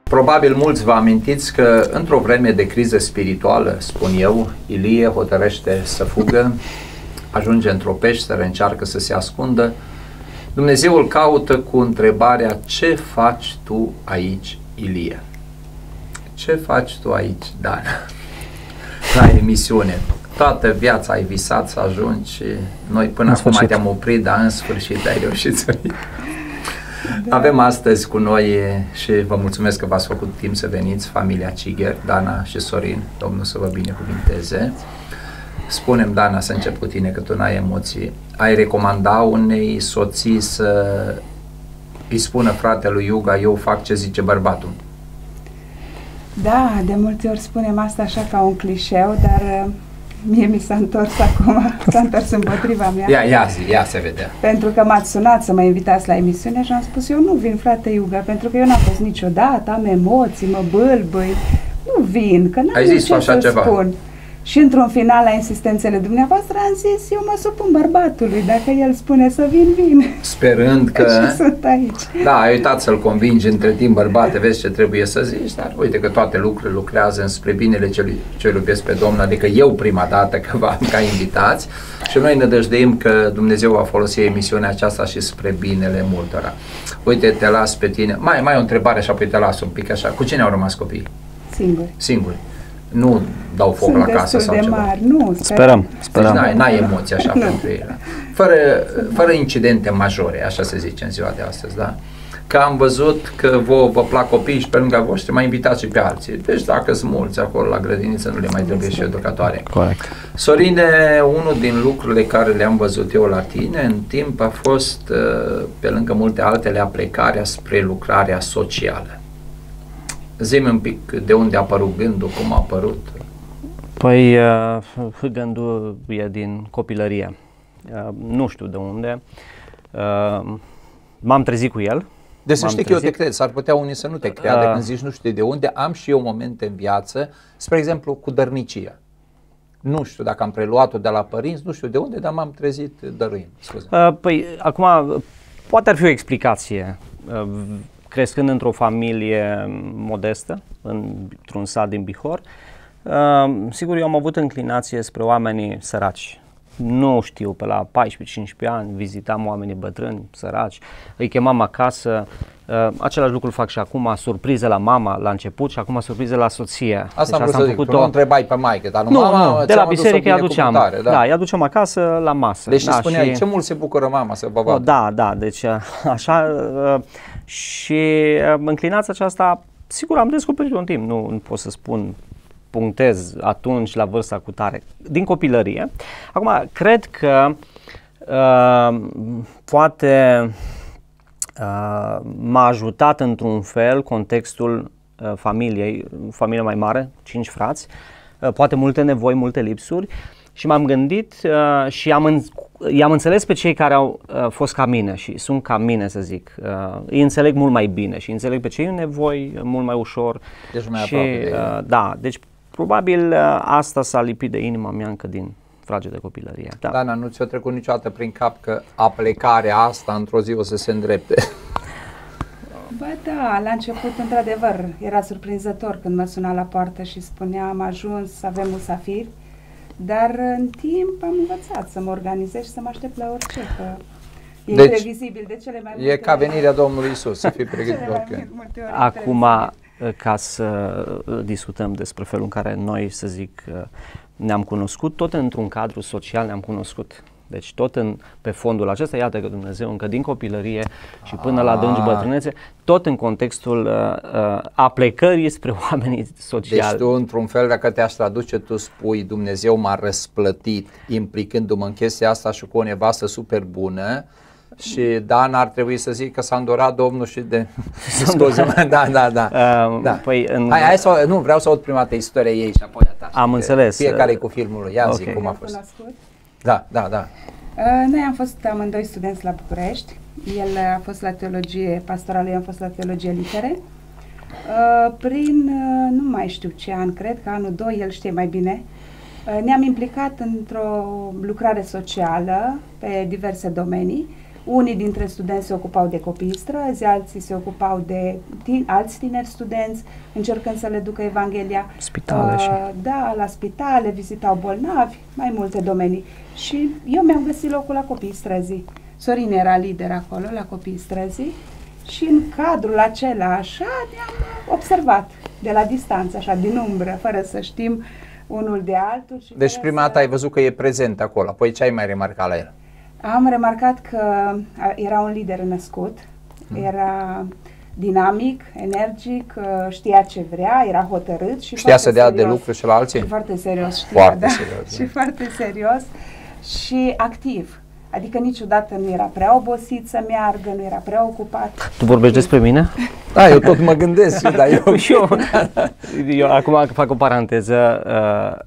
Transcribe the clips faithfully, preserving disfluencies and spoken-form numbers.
Probabil mulți vă amintiți că într-o vreme de criză spirituală, spun eu, Ilie hotărăște să fugă, ajunge într-o peșteră, încearcă să se ascundă. Dumnezeu îl caută cu întrebarea: ce faci tu aici, Ilie? Ce faci tu aici, Dan? La emisiune. Toată viața ai visat să ajungi și noi până acum te-am oprit, dar în sfârșit ai reușit să vii. Da. Avem astăzi cu noi și vă mulțumesc că v-ați făcut timp să veniți, familia Cigher, Dana și Sorin. Domnul să vă binecuvinteze. Spune-mi, Dana, să încep cu tine, că tu n-ai emoții. Ai recomanda unei soții să îi spună fratelui Iuga: eu fac ce zice bărbatul? Da, de multe ori spunem asta așa ca un clișeu, dar mie mi s-a întors acum, s-a întors împotriva mea. Ia, ia zi, ia se vedea. Pentru că m-ați sunat să mă invitați la emisiune și am spus: eu nu vin, frate Iuga, pentru că eu n-am fost niciodată, am emoții, mă bâlbâi, nu vin, că n-am ce să ceva. spun. Și într-un final, la insistențele dumneavoastră, am zis: eu mă supun bărbatului, dacă el spune să vin, vin. Sperând că... Și sunt aici. Da, ai uitat să-l convingi între timp: bărbate, vezi ce trebuie să zici, dar uite că toate lucrurile lucrează înspre binele celui ce iubesc pe Domnul, adică eu prima dată că v-am ca invitați, și noi ne dăjduim că Dumnezeu va folosi emisiunea aceasta și spre binele multora. Uite, te las pe tine. Mai, mai o întrebare și apoi te las un pic așa. Cu cine au rămas copiii? Singuri. Singuri. Nu dau foc Sunt la casă sau de ceva. Mari. Nu, sperăm. sperăm. Deci n-ai emoții așa pentru ele. Fără, fără incidente majore, așa se zice în ziua de astăzi, da? Că am văzut că vă, vă plac copiii și pe lângă voștri mai invitați și pe alții. Deci dacă sunt mulți acolo la grădiniță, nu le mai trebuie și educatoare. Corect. Sorine, unul din lucrurile care le-am văzut eu la tine în timp a fost, pe lângă multe altele, aplecarea spre lucrarea socială. Zi-mi un pic de unde a apărut gândul, cum a apărut. Păi uh, gândul e din copilărie. Uh, nu știu de unde. Uh, m-am trezit cu el. Deci să știi că eu te cred, s-ar putea unii să nu te creadă uh, când zici nu știu de unde. Am și eu momente în viață, spre exemplu cu dărnicia. Nu știu dacă am preluat-o de la părinți, nu știu de unde, dar m-am trezit dăruind. Scuze. Uh, păi acum poate ar fi o explicație. Uh, Crescând într-o familie modestă, într-un sat din Bihor, uh, sigur eu am avut înclinație spre oamenii săraci. Nu știu, pe la paisprezece cincisprezece ani vizitam oamenii bătrâni, săraci, îi chemam acasă. Uh, același lucru fac și acum, surprize la mama la început și acum surprize la soție. Asta deci am vrut să zic, tu nu întrebai pe maică, dar nu, nu, mama, nu, de la biserică îi aduceam, da, da, îi aduceam acasă la masă. Deci da, spuneai, și... ce mult se bucură mama să vă vadă. Da, da, deci așa, uh, și uh, înclinația aceasta, sigur am descoperit un timp, nu, nu pot să spun, punctez atunci la vârsta cu tare, din copilărie. Acum, cred că uh, poate uh, m-a ajutat într-un fel contextul uh, familiei, familia mai mare, cinci frați, uh, poate multe nevoi, multe lipsuri, și m-am gândit uh, și am în, i-am înțeles pe cei care au uh, fost ca mine și sunt ca mine, să zic. Uh, îi înțeleg mult mai bine și înțeleg pe cei în nevoi mult mai ușor. Deci mai și, aproape de uh, da, deci probabil uh, asta s-a lipit de inima mea încă din fragedă copilărie. Da. Dana, nu ți-a trecut niciodată prin cap că aplecarea asta într-o zi o să se îndrepte? Bă, da, la început, într-adevăr, era surprinzător când mă suna la poartă și spunea: am ajuns, avem musafiri, dar în timp am învățat să mă organizez și să mă aștept la orice, că e deci, previzibil de cele mai multe e ca venirea Domnului Iisus, să fii pregătit oricând. Acum, ca să discutăm despre felul în care noi, să zic, ne-am cunoscut, tot într-un cadru social ne-am cunoscut. Deci tot în, pe fondul acesta, iată că Dumnezeu încă din copilărie și până la adânci bătrânețe, tot în contextul uh, aplecării spre oamenii sociali. Deci tu, într-un fel, dacă te-aș traduce, tu spui: Dumnezeu m-a răsplătit implicându-mă în chestia asta și cu o nevastă super bună. Și Dan ar trebui să zic că s-a îndorat Domnul și de... Scuze-mă, da, da, da. Uh, da. Păi în... Hai, hai să, nu, vreau să aud prima dată istoria ei și apoi a ta. Am înțeles. Fiecare cu filmul lui. Ia okay. zi cum a fost. Da, da, da. Uh, noi am fost amândoi studenți la București. El a fost la teologie pastorală, eu am fost la teologie litere. Uh, prin, uh, nu mai știu ce an, cred că anul doi, el știe mai bine, uh, ne-am implicat într-o lucrare socială pe diverse domenii, Unii dintre studenți se ocupau de copiii străzi, alții se ocupau de tine, alți tineri studenți, încercând să le ducă Evanghelia. Spitale uh, și... Da, la spitale, vizitau bolnavi, mai multe domenii. Și eu mi-am găsit locul la copiii străzii. Sorin era lider acolo, la copiii străzii, și în cadrul acela, așa, ne-am observat de la distanță, așa, din umbră, fără să știm unul de altul. Și deci prima dată să... ai văzut că e prezent acolo, apoi ce ai mai remarcat la el? Am remarcat că era un lider născut, hmm. era dinamic, energic, știa ce vrea, era hotărât și știa să dea de lucru și la alții? Și foarte serios știa, foarte da, serios, și foarte serios și activ. Adică niciodată nu era prea obosit să meargă, nu era prea ocupat. Tu vorbești despre mine? Da, eu tot mă gândesc, dar eu... și eu, eu acum fac o paranteză, uh,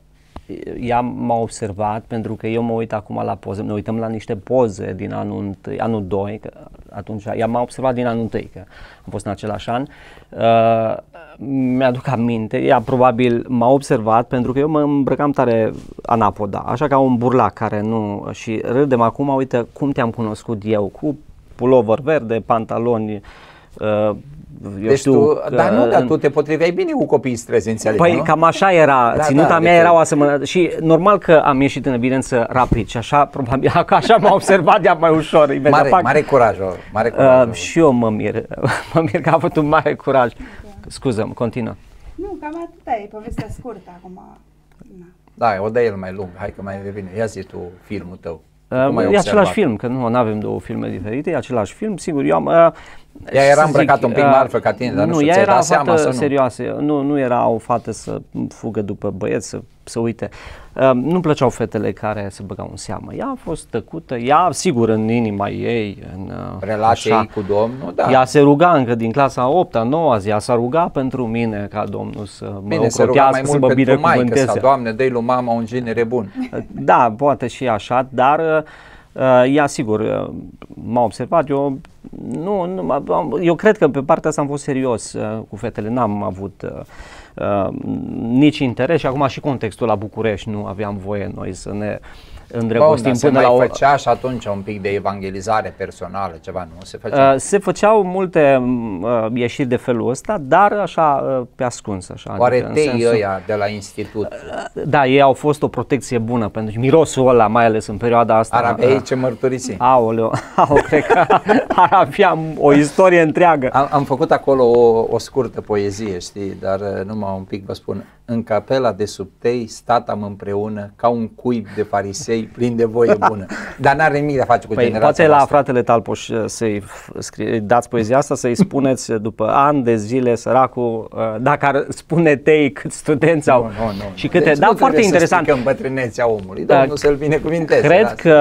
ea m-a observat pentru că eu mă uit acum la poze, ne uităm la niște poze din anul întâi, anul doi, că atunci ea m-a observat din anul întâi, că am fost în același an. Uh, mi-aduc aminte, ea probabil m-a observat pentru că eu mă îmbrăcam tare anapoda, așa ca un burlac care nu, și râdem acum, uite cum te-am cunoscut eu, cu pulover verde, pantaloni, uh, eu deci știu, tu, că, dar nu, dar tu te potriveai bine cu copiii străzi, înțeleg, păi nu? Cam așa era, da, ținuta da, mea era o asemănătate și normal că am ieșit în evidență rapid și așa, probabil, așa m-a observat ea mai ușor. Mare, fac, mare curaj, mare curaj. Uh, și eu mă mir, mă mir că a avut un mare curaj. Scuză-mă, continuă. Nu, cam atâta e, povestea scurtă acum. Na. Da, o dă el mai lung, hai că mai revine. Ia zi tu filmul tău. Uh, e același film, că nu avem două filme diferite, e același film, sigur, eu am... Uh, ea era îmbrăcată un pic marfă ca tine, dar nu, nu știu, ți-ai dat seama să nu? Serioasă, nu, nu era o fată să fugă după băieți, să, să uite. Uh, nu-mi plăceau fetele care se băgau în seamă. Ea a fost tăcută, ea, sigur, în inima ei, în uh, relația ei cu Domnul, da. Ea se ruga încă din clasa a opta, noua zi, ea s-a rugat pentru mine ca Domnul să mă ocrotească, să mă binecuvânteze. Doamne, dă-i lui mama un genere bun. Da, poate și așa, dar... Uh, ea, sigur, uh, m-a observat, eu, nu, nu, eu cred că pe partea asta am fost serios uh, cu fetele, n-am avut uh, uh, nici interes și acum și contextul la București, nu aveam voie noi să ne îndrăgostim. Bun, până se la mai făcea și atunci un pic de evangelizare personală, ceva, nu? Se făcea? Uh, se făceau multe uh, ieșiri de felul ăsta, dar așa uh, pe ascuns. Așa, oare adică, teii sensul, ăia de la institut? Uh, da, ei au fost o protecție bună, pentru că mirosul ăla, mai ales în perioada asta. Ar avea uh, ce mărturisi? Aoleu, au, cred că ar avea o istorie întreagă. Am, am făcut acolo o, o scurtă poezie, știi, dar uh, numai un pic vă spun. În capela de sub tei statam împreună ca un cuib de farisei plin de voie bună. Dar n-are nimic de a face cu păi, generația poate voastră. La fratele Talpoș să-i dați poezia asta, să-i spuneți după ani de zile, săracul, dacă ar spune tei câți studenți au. Nu, nu, nu. Și câte, deci da, nu foarte interesant. Să stricăm bătrânețea omului, Domnul uh, să-l binecuvinteze. Cred că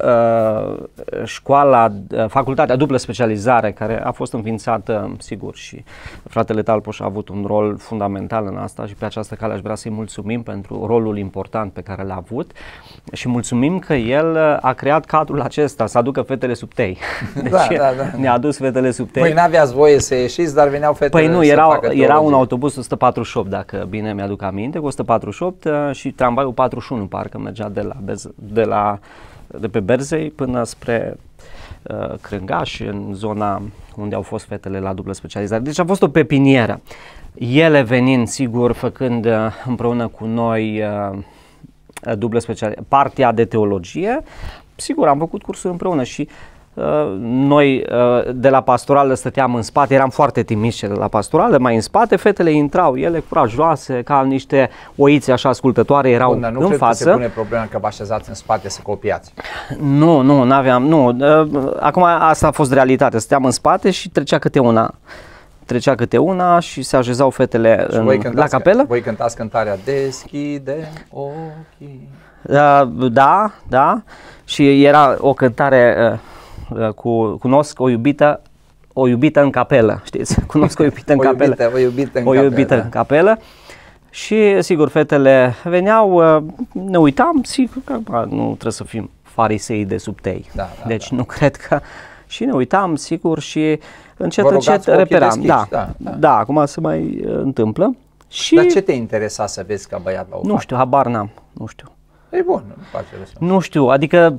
uh, școala, uh, facultatea dublă specializare, care a fost înființată, sigur, și fratele Talpoș a avut un rol fundamental în asta și pe această cale aș vrea să-i mulțumim pentru rolul important pe care l-a avut și mulțumim că el a creat cadrul acesta, să aducă fetele sub tei. Deci da, da, da. ne-a adus fetele sub tei. Păi n-aveați voie să ieșiți, dar veneau fetele. Păi nu, să era, facă era un autobuz o sută patruzeci și opt, dacă bine mi-aduc aminte, cu o sută patruzeci și opt și tramvaiul patruzeci și unu, parcă mergea de la, de la de pe Berzei până spre uh, Crângaș, în zona unde au fost fetele la dublă specializare. Deci a fost o pepinieră. Ele venind, sigur, făcând uh, împreună cu noi uh, dublă specializare, partea de teologie, sigur, am făcut cursuri împreună și uh, noi uh, de la pastorală stăteam în spate, eram foarte timiși de la pastorală, mai în spate, fetele intrau, ele curajoase, ca niște oițe așa ascultătoare, erau Bun, dar nu în cred față. Că se pune problema că vă așezați în spate să copiați. Nu, nu, n-aveam, nu, uh, acum asta a fost realitatea, stăteam în spate și trecea câte una. Trecea câte una și se așezau fetele în, la capelă. Voi cântați cântarea Deschide ochii. Uh, da, da. Și era o cântare uh, cu Cunosc o iubită, o iubită în capelă, știți? Cunosc o iubită în o capelă. Iubită, o iubită în o capelă. Iubită da. în capelă. Și sigur, fetele veneau, uh, ne uitam, sigur că bă, nu trebuie să fim farisei de sub tei. Da, da, deci da. nu cred că... Și ne uitam, sigur, și încet, încet reperam. Deschiși, da, da, da. da, acum se mai uh, întâmplă. Și Dar ce te interesa să vezi ca băiat la o nu fată? știu, habar n-am, nu știu. E bun, nu face răspuns. Nu știu, adică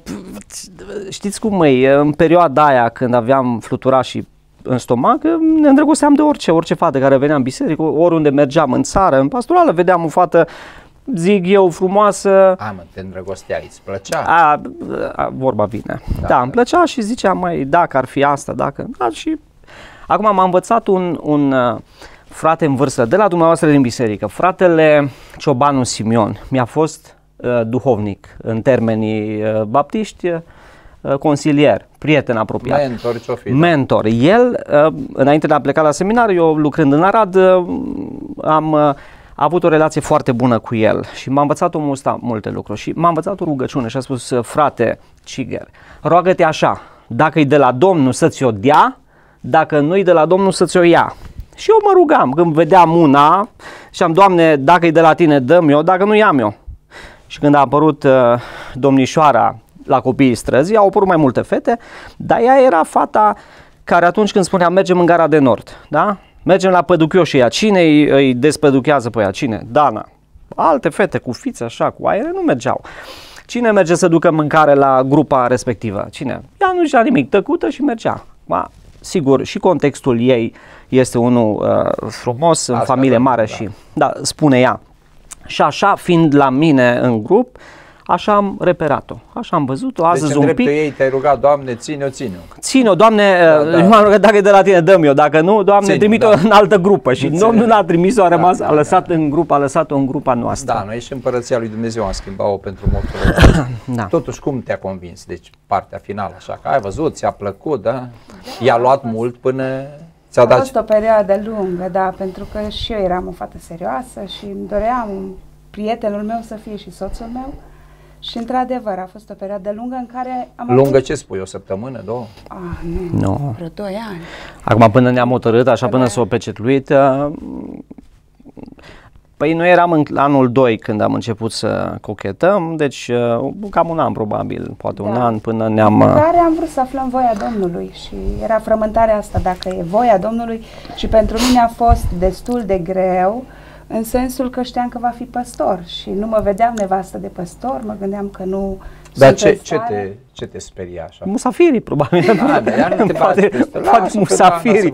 știți cum e, în perioada aia când aveam fluturașii în stomac, ne îndrăgosteam de orice, orice fată care venea în biserică, oriunde mergeam în țară, în pastorală, vedeam o fată, zic eu, frumoasă. A, mă, te îndrăgosteai, îți plăcea? A, a, vorba vine. Da, da, îmi plăcea și ziceam, mai, dacă ar fi asta, dacă... Da, și acum m-a învățat un, un uh, frate în vârstă, de la dumneavoastră din biserică, fratele Ciobanu Simion, mi-a fost uh, duhovnic în termenii uh, baptiști, uh, consilier, prieten apropiat. Mentor, ce-o fi? Mentor. El, uh, înainte de a pleca la seminar, eu lucrând în Arad, uh, am uh, avut o relație foarte bună cu el și m-a învățat omul ăsta multe lucruri și m-a învățat o rugăciune și a spus, frate Ciger, roagă-te așa, dacă e de la Domnul să ți-o dea, dacă nu e de la Domnul să ți-o ia. Și eu mă rugam, când vedeam una și am, Doamne, dacă e de la tine, dă-mi eu, dacă nu, i-am eu. Și când a apărut uh, domnișoara la copiii străzii, au apărut mai multe fete, dar ea era fata care atunci când spunea mergem în Gara de Nord, da? Mergem la păduchioșii ea, cine îi, îi despăduchează pe ea? Cine? Dana. Alte fete cu fițe așa, cu aere, nu mergeau. Cine merge să ducă mâncare la grupa respectivă? Cine? Ea nu zicea nimic, tăcută și mergea. Ma, sigur, și contextul ei este unul uh, frumos, în familie mare da. și, da, spune ea. Și așa, fiind la mine în grup, așa am reperat-o, așa am văzut-o, astăzi deci, un pic. Deci ei te-ai rugat, Doamne, ține-o, ține-o. Ține-o, Doamne, da, da. m-am rugat, dacă e de la tine, dăm eu, dacă nu, Doamne, trimite-o da. în altă grupă. Și Domnul n-a trimis-o, a rămas, da, da, a lăsat da. în grupă, a lăsat-o în grupa noastră. Da, noi și împărăția lui Dumnezeu am schimbat-o pentru motul da. Totuși, cum te-a convins? Deci, partea finală, așa, că ai văzut, ți-a plăcut, da? da I-a luat mult până... A dat... fost o perioadă lungă, da, pentru că și eu eram o fată serioasă și îmi doream prietenul meu să fie și soțul meu. Și într-adevăr a fost o perioadă lungă în care am Lungă avut... ce spui, o săptămână, două? Ah, nu, no. vreo doi ani. Acum până ne-am hotărât, așa până s-o pecetluit, păi noi eram în anul doi când am început să cochetăm, deci cam un an probabil, poate da. un an până ne-am... În care am vrut să aflăm voia Domnului și era frământarea asta, dacă e voia Domnului, și pentru mine a fost destul de greu, în sensul că știam că va fi păstor și nu mă vedeam nevastă de păstor, mă gândeam că nu... Dar ce, ce, te, ce te speria așa? Musafirii, probabil. A, de ea nu te poate, poate musafirii.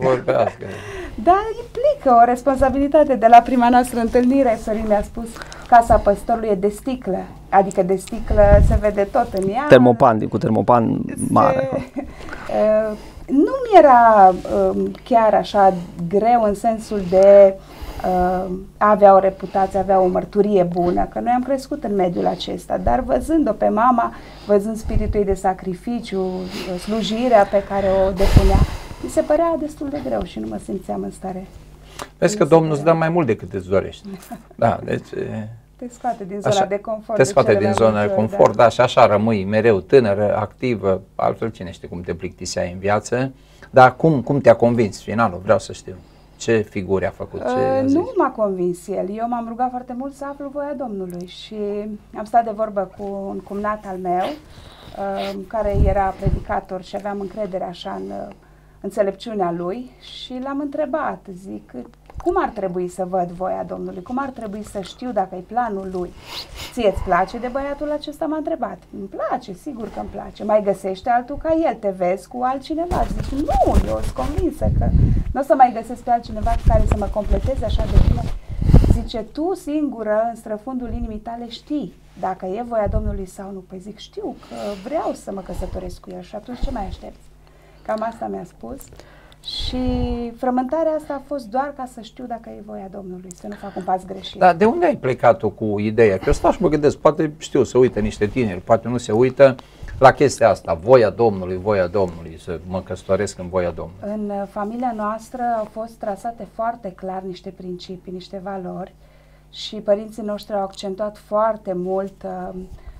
Da, implică o responsabilitate. De la prima noastră întâlnire, Sorin mi-a spus, casa păstorului e de sticlă, adică de sticlă se vede tot în ea. Termopan, cu termopan mare. Se, uh, nu mi era uh, chiar așa greu în sensul de... Uh, avea o reputație, avea o mărturie bună, că noi am crescut în mediul acesta, dar văzând-o pe mama, văzând spiritul ei de sacrificiu, slujirea pe care o depunea, mi se părea destul de greu și nu mă simțeam în stare. Vezi că Domnul îți dă mai mult decât îți dorești. Da, deci... Te scoate din zona așa, de confort. Te scoate din zona de confort, da. da, și așa rămâi mereu tânără, activă, altfel cine știe cum te plictiseai în viață, dar cum, cum te-a convins finalul, vreau să știu. Ce figuri a făcut? Ce uh, nu m-a convins el. Eu m-am rugat foarte mult să aflu voia Domnului și am stat de vorbă cu un cumnat al meu, uh, care era predicator și aveam încredere așa în uh, înțelepciunea lui și l-am întrebat, zic, cum ar trebui să văd voia Domnului? Cum ar trebui să știu dacă e planul lui? Ție-ți place de băiatul acesta? M-a întrebat. Îmi place, sigur că îmi place. Mai găsește altul ca el? Te vezi cu altcineva? Zic, nu, eu sunt convinsă că nu o să mai găsesc pe altcineva care să mă completeze așa de bine. Zice, tu singură, în străfundul inimii tale, știi dacă e voia Domnului sau nu. Păi zic, știu că vreau să mă căsătoresc cu el și atunci ce mai aștepți? Cam asta mi-a spus. Și frământarea asta a fost doar ca să știu dacă e voia Domnului, să nu fac un pas greșit. Dar de unde ai plecat tu cu ideea? Că eu stau și mă gândesc, poate știu, să uită niște tineri, poate nu se uită la chestia asta, voia Domnului, voia Domnului, să mă căsătoresc în voia Domnului. În familia noastră au fost trasate foarte clar niște principii, niște valori și părinții noștri au accentuat foarte mult uh,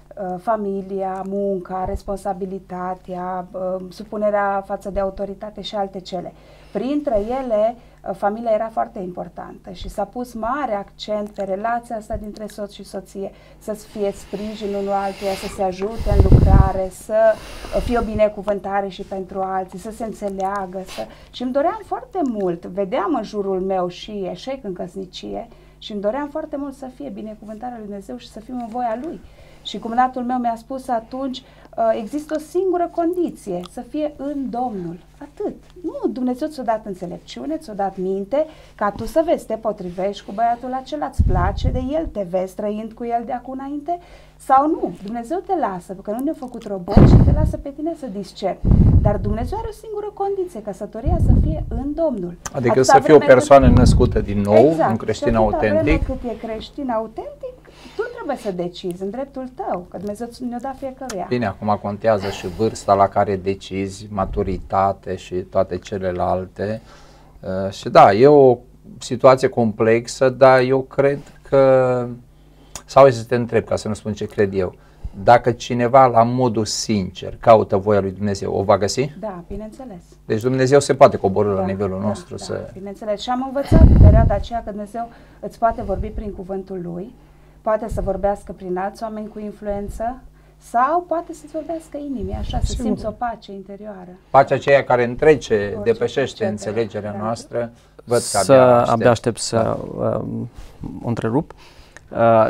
familia, munca, responsabilitatea, supunerea față de autoritate și alte cele. Printre ele, familia era foarte importantă și s-a pus mare accent pe relația asta dintre soț și soție, să fie sprijin unul altuia, să se ajute în lucrare, să fie o binecuvântare și pentru alții, să se înțeleagă. Să... Și îmi doream foarte mult, vedeam în jurul meu și eșec în căsnicie și îmi doream foarte mult să fie binecuvântarea lui Dumnezeu și să fim în voia Lui. Și cumnatul meu mi-a spus atunci, există o singură condiție, să fie în Domnul. Atât. Nu, Dumnezeu ți-a dat înțelepciune, ți-a dat minte, ca tu să vezi, te potrivești cu băiatul acela, îți place de el, te vezi trăind cu el de acum înainte, sau nu. Dumnezeu te lasă, pentru că nu ne-a făcut robot și te lasă pe tine să discerni. Dar Dumnezeu are o singură condiție, căsătoria să fie în Domnul. Adică atâta să fie o persoană cât... născută din nou, exact. Un creștin autentic. Cât e creștin autentic, tu trebuie să decizi în dreptul tău, că Dumnezeu ne-a dat fiecăruia. Bine, acum contează și vârsta la care decizi, maturitate și toate celelalte. Uh, și da, e o situație complexă, dar eu cred că, sau să te întreb, ca să nu spun ce cred eu, dacă cineva la modul sincer caută voia lui Dumnezeu, o va găsi? Da, bineînțeles. Deci Dumnezeu se poate coborî da, la nivelul da, nostru. Da, să... bineînțeles. Și am învățat în perioada aceea că Dumnezeu îți poate vorbi prin cuvântul Lui, poate să vorbească prin alți oameni cu influență sau poate să-ți vorbească inimii, așa, să Sigur. simți o pace interioară. Pacea aceea care întrece, Orice depășește înțelegerea da. noastră. Văd că să abia aștept, abia aștept să da. uh, o întrerup. Uh,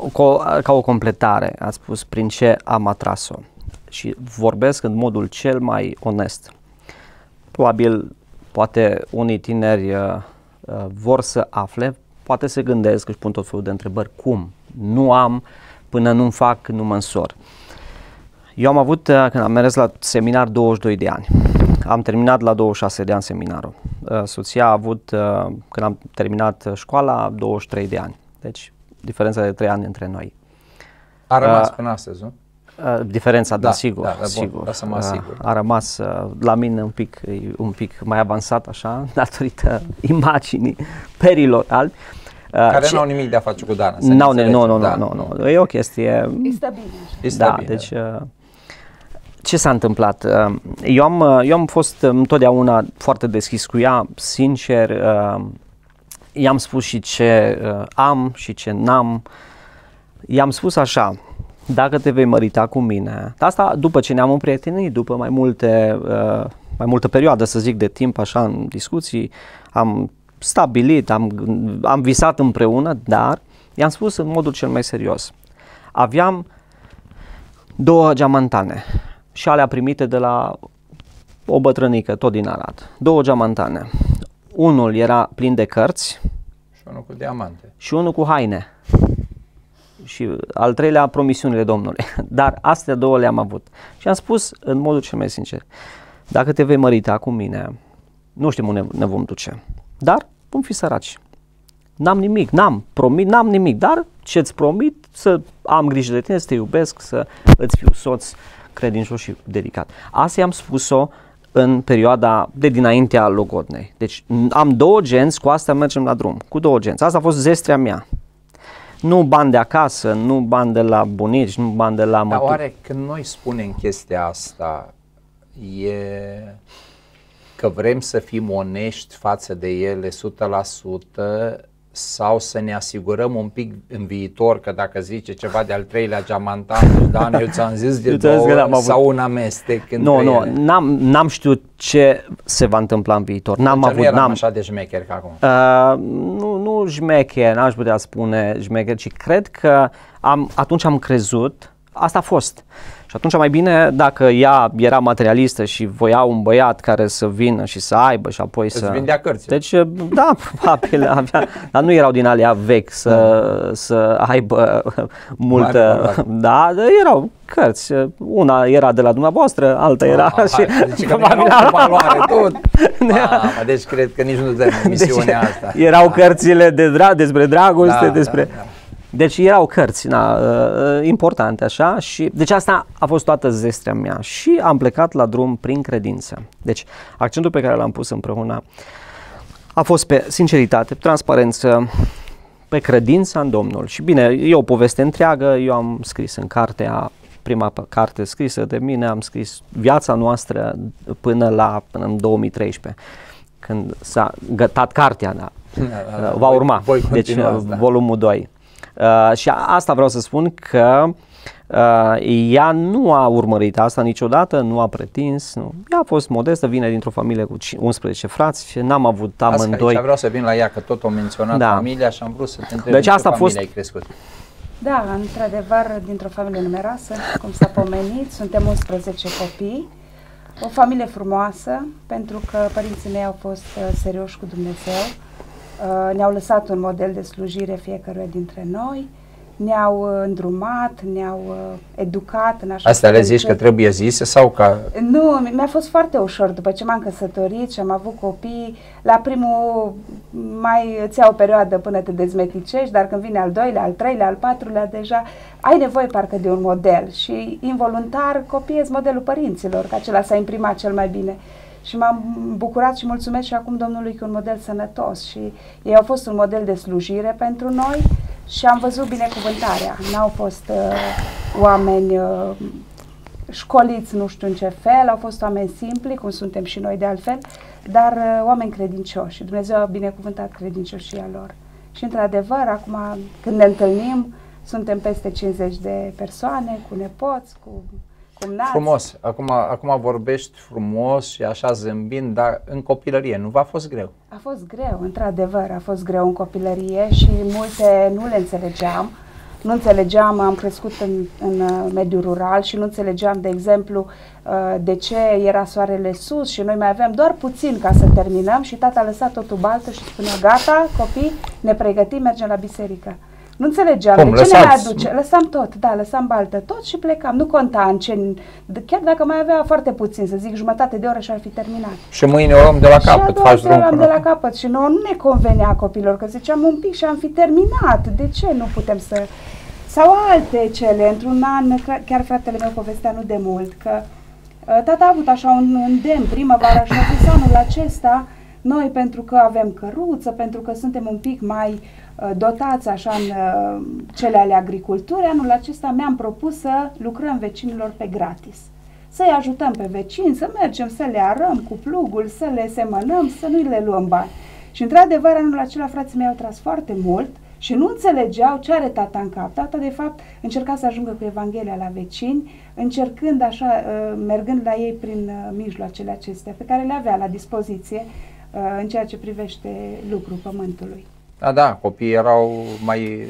ca, ca o completare, ați spus prin ce am atras-o și vorbesc în modul cel mai onest. Probabil, poate unii tineri uh, uh, vor să afle, poate se gândesc, își pun tot felul de întrebări, cum? Nu am, până nu-mi fac, nu mă însor. Eu am avut, uh, când am mers la seminar, douăzeci și doi de ani. Am terminat la douăzeci și șase de ani seminarul. Uh, soția a avut, uh, când am terminat școala, douăzeci și trei de ani. Deci, diferența de trei ani între noi. A rămas uh, până astăzi, nu? Uh, diferența, da, da sigur, da, sigur. Bun, să mă asigur. Uh, a rămas uh, la mine un pic, un pic mai avansat, așa, datorită imaginii perilor albi. Uh, Care nu au nimic de a face cu Dana. Nu, nu, nu, nu, nu, nu, e o chestie... E stabil. E stabil. Da, deci... Uh, ce s-a întâmplat? Uh, eu am, eu am fost întotdeauna foarte deschis cu ea, sincer, uh, i-am spus și ce uh, am și ce n-am. I-am spus așa, dacă te vei mărita cu mine, asta după ce ne-am împrietenit, după mai multe, uh, mai multă perioadă, să zic, de timp, așa, în discuții, am stabilit, am, am visat împreună, dar i-am spus în modul cel mai serios. Aveam două geamantane și alea primite de la o bătrânică, tot din Arad. Două geamantane. Unul era plin de cărți și unul cu diamante. Și unul cu haine. Și al treilea, promisiunile Domnului. Dar astea două le-am avut. Și am spus în modul cel mai sincer, dacă te vei mărita cu mine, nu știm unde ne vom duce, dar vom fi săraci. N-am nimic, n-am promit, n-am nimic, dar ce-ți promit, să am grijă de tine, să te iubesc, să îți fiu soț credincios și dedicat. Asta i-am spus-o în perioada de dinaintea logodnei. Deci am două genți, cu asta mergem la drum, cu două genți. Asta a fost zestrea mea. Nu bani de acasă, nu bani de la bunici, nu bani de la mătuși. Dar oare când noi spunem chestia asta, e că vrem să fim onești față de ele o sută la sută sau să ne asigurăm un pic în viitor că dacă zice ceva de al treilea geamantan, Dan, eu ți-am zis de două sau un amestec între Nu, nu, ele. n-am, n-am știut ce se va întâmpla în viitor. N-am deci avut, nu eram n-am, așa de șmecher ca acum. Uh, nu, nu șmecher, n-aș putea spune șmecher, ci cred că am, atunci am crezut, asta a fost. Și atunci mai bine dacă ea era materialistă și voia un băiat care să vină și să aibă și apoi Îți să... vindea cărți. Deci, da, probabil avea, dar nu erau din alea vechi să, da. să aibă multă... Da, erau cărți. Una era de la dumneavoastră, alta era ah, și... Deci că nu erau cu valoare tot. Mamă, deci cred că nici nu dăm emisiunea deci, asta. Erau da. cărțile de dra- despre dragoste, da, despre... Da, da. Deci erau cărți na, importante așa și deci asta a fost toată zestrea mea și am plecat la drum prin credință. Deci accentul pe care l-am pus împreună a fost pe sinceritate, pe transparență, pe credința în Domnul. Și bine, e o poveste întreagă, eu am scris în cartea, prima carte scrisă de mine, am scris viața noastră până la până în două mii treisprezece, când s-a gătat cartea, da, da, da, va urma, voi, voi deci asta. Volumul doi. Uh, și asta vreau să spun că uh, ea nu a urmărit asta niciodată, nu a pretins, nu. Ea a fost modestă, vine dintr-o familie cu unsprezece frați și n-am avut amândoi. Asta vreau să vin la ea, că tot o menționat da. familia și am vrut să te întreb deci în asta ce a fost, familie ai crescut. Da, într-adevăr, dintr-o familie numeroasă, cum s-a pomenit, suntem unsprezece copii, o familie frumoasă, pentru că părinții mei au fost uh, serioși cu Dumnezeu, uh, ne-au lăsat un model de slujire fiecăruia dintre noi, ne-au uh, îndrumat, ne-au uh, educat în așa. Astea le zici că trebuie zise sau că... Nu, mi-a fost foarte ușor după ce m-am căsătorit și am avut copii. La primul mai îți ia o perioadă până te dezmeticești, dar când vine al doilea, al treilea, al patrulea, deja ai nevoie parcă de un model și involuntar copiez modelul părinților, că acela s-a imprimat cel mai bine. Și m-am bucurat și mulțumesc și acum Domnului că un model sănătos și ei au fost un model de slujire pentru noi și am văzut binecuvântarea. N-au fost uh, oameni uh, școliți nu știu în ce fel, au fost oameni simpli, cum suntem și noi de altfel, dar uh, oameni credincioși și Dumnezeu a binecuvântat credincioșia lor. Și într-adevăr, acum când ne întâlnim, suntem peste cincizeci de persoane, cu nepoți, cu cumnați. Frumos, acum, acum vorbești frumos și așa zâmbind, dar în copilărie nu v-a fost greu? A fost greu, într-adevăr, a fost greu în copilărie și multe nu le înțelegeam. Nu înțelegeam, am crescut în, în mediul rural și nu înțelegeam, de exemplu, de ce era soarele sus și noi mai aveam doar puțin ca să terminăm și tata a lăsat totul baltă și spunea, gata, copii, ne pregătim, mergem la biserică. Nu înțelegeam. Cum, de ce ne mai aduce? Lăsam tot, da, lăsam baltă, tot și plecam. Nu conta în ce, chiar dacă mai avea foarte puțin, să zic jumătate de oră și ar fi terminat. Și mâine o luăm de la capăt, și faci drum până. de la capăt și nouă nu ne convenea copilor, că ziceam un pic și am fi terminat. De ce nu putem să... Sau alte cele, într-un an, chiar fratele meu povestea nu de mult, că tata a avut așa un îndemn primăvară și a zis anul acesta, noi pentru că avem căruță, pentru că suntem un pic mai uh, dotați așa în uh, cele ale agriculturii, anul acesta mi-am propus să lucrăm vecinilor pe gratis. Să-i ajutăm pe vecini, să mergem, să le arăm cu plugul, să le semănăm, să nu le luăm bani. Și într-adevăr anul acela frații mei au tras foarte mult și nu înțelegeau ce are tata în cap. Tata de fapt încerca să ajungă cu Evanghelia la vecini, încercând așa, uh, mergând la ei prin uh, mijloacele acestea pe care le avea la dispoziție în ceea ce privește lucrul pământului. Da, da, copiii erau mai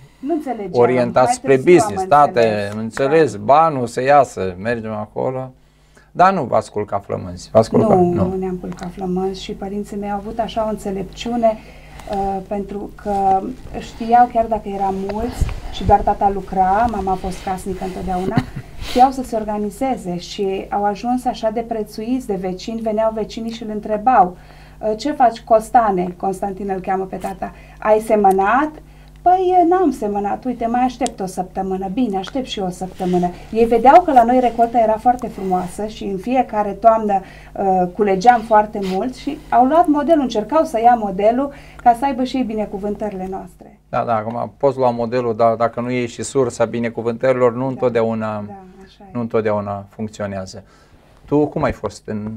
orientați spre business, tate, înțeles, da. Banul să iasă, mergem acolo. Dar nu v-ați culcat flămânzi? Nu, nu, nu ne-am culcat flămânzi și părinții mei au avut așa o înțelepciune uh, pentru că știau, chiar dacă eram mulți și doar tata lucra, mama a fost casnică întotdeauna, știau să se organizeze și au ajuns așa de prețuiți de vecini, veneau vecinii și îl întrebau: ce faci, Costane? Constantin îl cheamă pe tata. Ai semănat? Păi n-am semănat, uite, mai aștept o săptămână. Bine, aștept și o săptămână. Ei vedeau că la noi recolta era foarte frumoasă și în fiecare toamnă uh, culegeam foarte mult și au luat modelul, încercau să ia modelul ca să aibă și ei binecuvântările noastre. Da, da, acum poți lua modelul, dar dacă nu iei și sursa binecuvântărilor, nu, da, întotdeauna, da, nu întotdeauna funcționează. Tu cum ai fost? În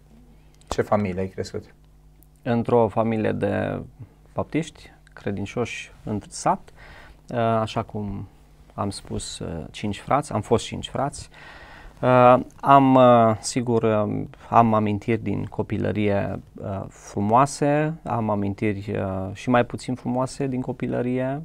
ce familie ai crescut? Într-o familie de baptiști, credincioși în sat, așa cum am spus, cinci frați, am fost cinci frați. Am, sigur, am amintiri din copilărie frumoase, am amintiri și mai puțin frumoase din copilărie,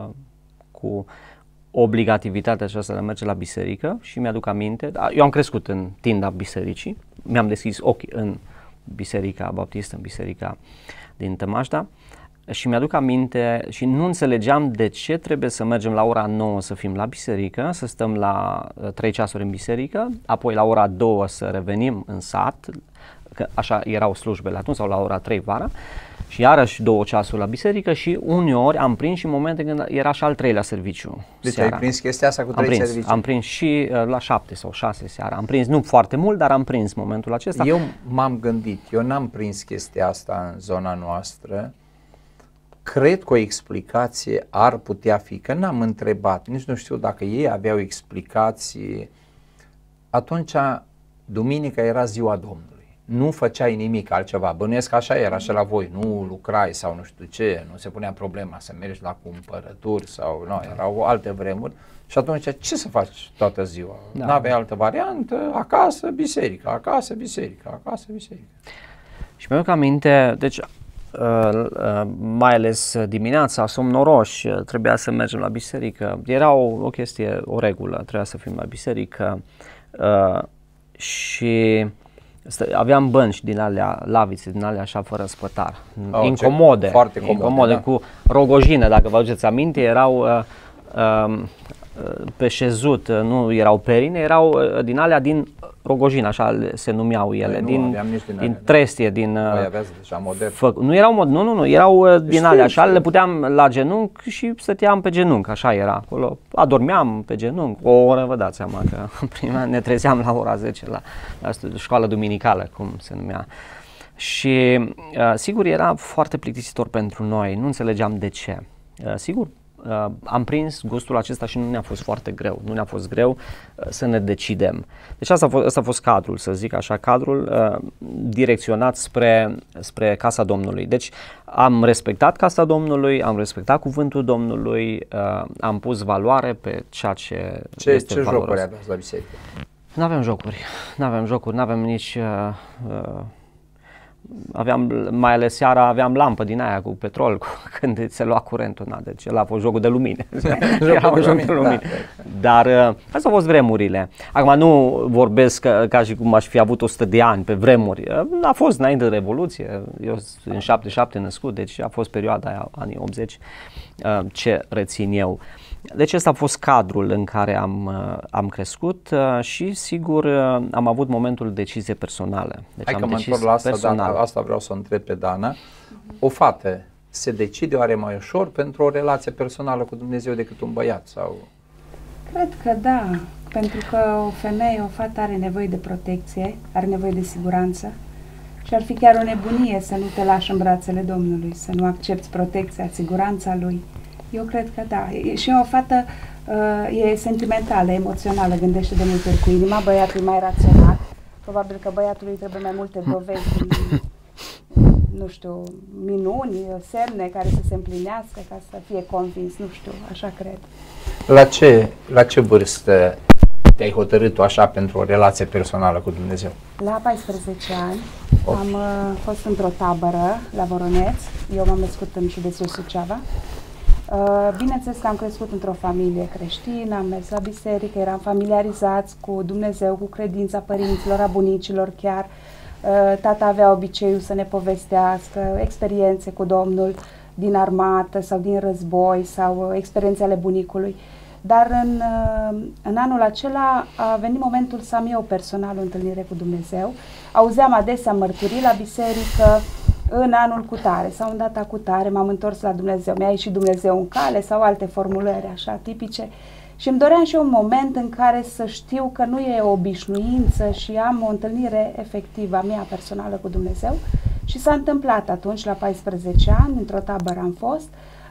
cu obligativitatea aceasta de a merge la biserică și mi-aduc aminte, eu am crescut în tinda bisericii, mi-am deschis ochii în Biserica Baptistă, în biserica din Tămașda și mi-aduc aminte și nu înțelegeam de ce trebuie să mergem la ora nouă să fim la biserică, să stăm la trei ceasuri în biserică, apoi la ora două să revenim în sat, că așa erau slujbele atunci, sau la ora trei vara, și iarăși două ceasuri la biserică și uneori am prins și momente când era și al treilea serviciu. Deci seara. ai prins chestia asta cu trei am prins, servicii? Am prins și uh, la șapte sau șase seara. Am prins, nu foarte mult, dar am prins momentul acesta. Eu m-am gândit, eu n-am prins chestia asta în zona noastră. Cred că o explicație ar putea fi, că n-am întrebat, nici nu știu dacă ei aveau explicații. Atunci, duminica era ziua Domnului. Nu făceai nimic altceva, bănuiesc că așa era și la voi, nu lucrai sau nu știu ce, nu se punea problema să mergi la cumpărături sau nu, erau alte vremuri și atunci ce să faci toată ziua? Da. N-aveai altă variantă, acasă, biserică, acasă, biserică, acasă, biserică. Și mi-aduc aminte, deci mai ales dimineața, somnoroși, trebuia să mergem la biserică. Era o, o chestie, o regulă, trebuia să fim la biserică și aveam bănci din alea, lavițe din alea așa fără spătar, oh, incomode, foarte comode, incomode da. Cu rogojină, dacă vă aduceți aminte, erau uh, uh, pe șezut, nu erau perine, erau din alea din rogojină, așa se numeau ele, nu, din, din, din trestie, din... Fă, nu erau mod, nu, nu, nu, erau din știu, alea, așa, știu. Le puteam la genunchi și stăteam pe genunchi, așa era acolo, adormeam pe genunchi, o oră, vă dați seama că prima ne trezeam la ora zece la, la școală duminicală, cum se numea. Și uh, sigur era foarte plictisitor pentru noi, nu înțelegeam de ce. Uh, sigur, Uh, am prins gustul acesta și nu ne-a fost foarte greu, nu ne-a fost greu uh, să ne decidem. Deci asta a fost, asta a fost cadrul, să zic așa, cadrul uh, direcționat spre, spre Casa Domnului. Deci am respectat Casa Domnului, am respectat cuvântul Domnului, uh, am pus valoare pe ceea ce, ce este ce valoros. jocuri aveați la biserică? Nu avem jocuri, nu avem jocuri, nu avem nici... Uh, uh, Aveam, mai ales seara aveam lampă din aia cu petrol cu, când se lua curentul, na, deci ăla a fost jocul de lumine. Era un joc de lumine. Da. Dar astea au fost vremurile. Acum nu vorbesc ca, ca și cum aș fi avut o sută de ani pe vremuri. A fost înainte de Revoluție, eu sunt în șaptezeci și șapte născut, deci a fost perioada aia, anii optzeci, ce rețin eu. Deci ăsta a fost cadrul în care am, am crescut și sigur am avut momentul decizie personale. Deci Hai am că mă decis întorc la asta, personal. Dana, asta vreau să o întreb pe Dana. O fată se decide oare mai ușor pentru o relație personală cu Dumnezeu decât un băiat? Sau? Cred că da, pentru că o femeie, o fată are nevoie de protecție, are nevoie de siguranță și ar fi chiar o nebunie să nu te lași în brațele Domnului, să nu accepti protecția, siguranța Lui. Eu cred că da. Și o fată uh, e sentimentală, emoțională, gândește de multe ori cu inima, băiatul e mai rațional. Probabil că băiatului trebuie mai multe dovezi, nu știu, minuni, semne care să se împlinească ca să fie convins, nu știu, așa cred. La ce, la ce vârstă te-ai hotărât tu așa pentru o relație personală cu Dumnezeu? La paisprezece ani oh. am uh, fost într-o tabără la Voroneț, eu m-am născut în județul Suceava. Uh, bineînțeles că am crescut într-o familie creștină, am mers la biserică, eram familiarizați cu Dumnezeu, cu credința părinților, a bunicilor chiar. Uh, tata avea obiceiul să ne povestească experiențe cu Domnul din armată sau din război sau uh, experiențe ale bunicului. Dar în, uh, în anul acela a venit momentul să am eu personal o întâlnire cu Dumnezeu. Auzeam adesea mărturii la biserică, în anul cutare sau în data cutare m-am întors la Dumnezeu, mi-a ieșit Dumnezeu în cale sau alte formulări așa tipice și îmi doream și eu un moment în care să știu că nu e o obișnuință și am o întâlnire efectivă a mea personală cu Dumnezeu și s-a întâmplat atunci la paisprezece ani, într-o tabără am fost,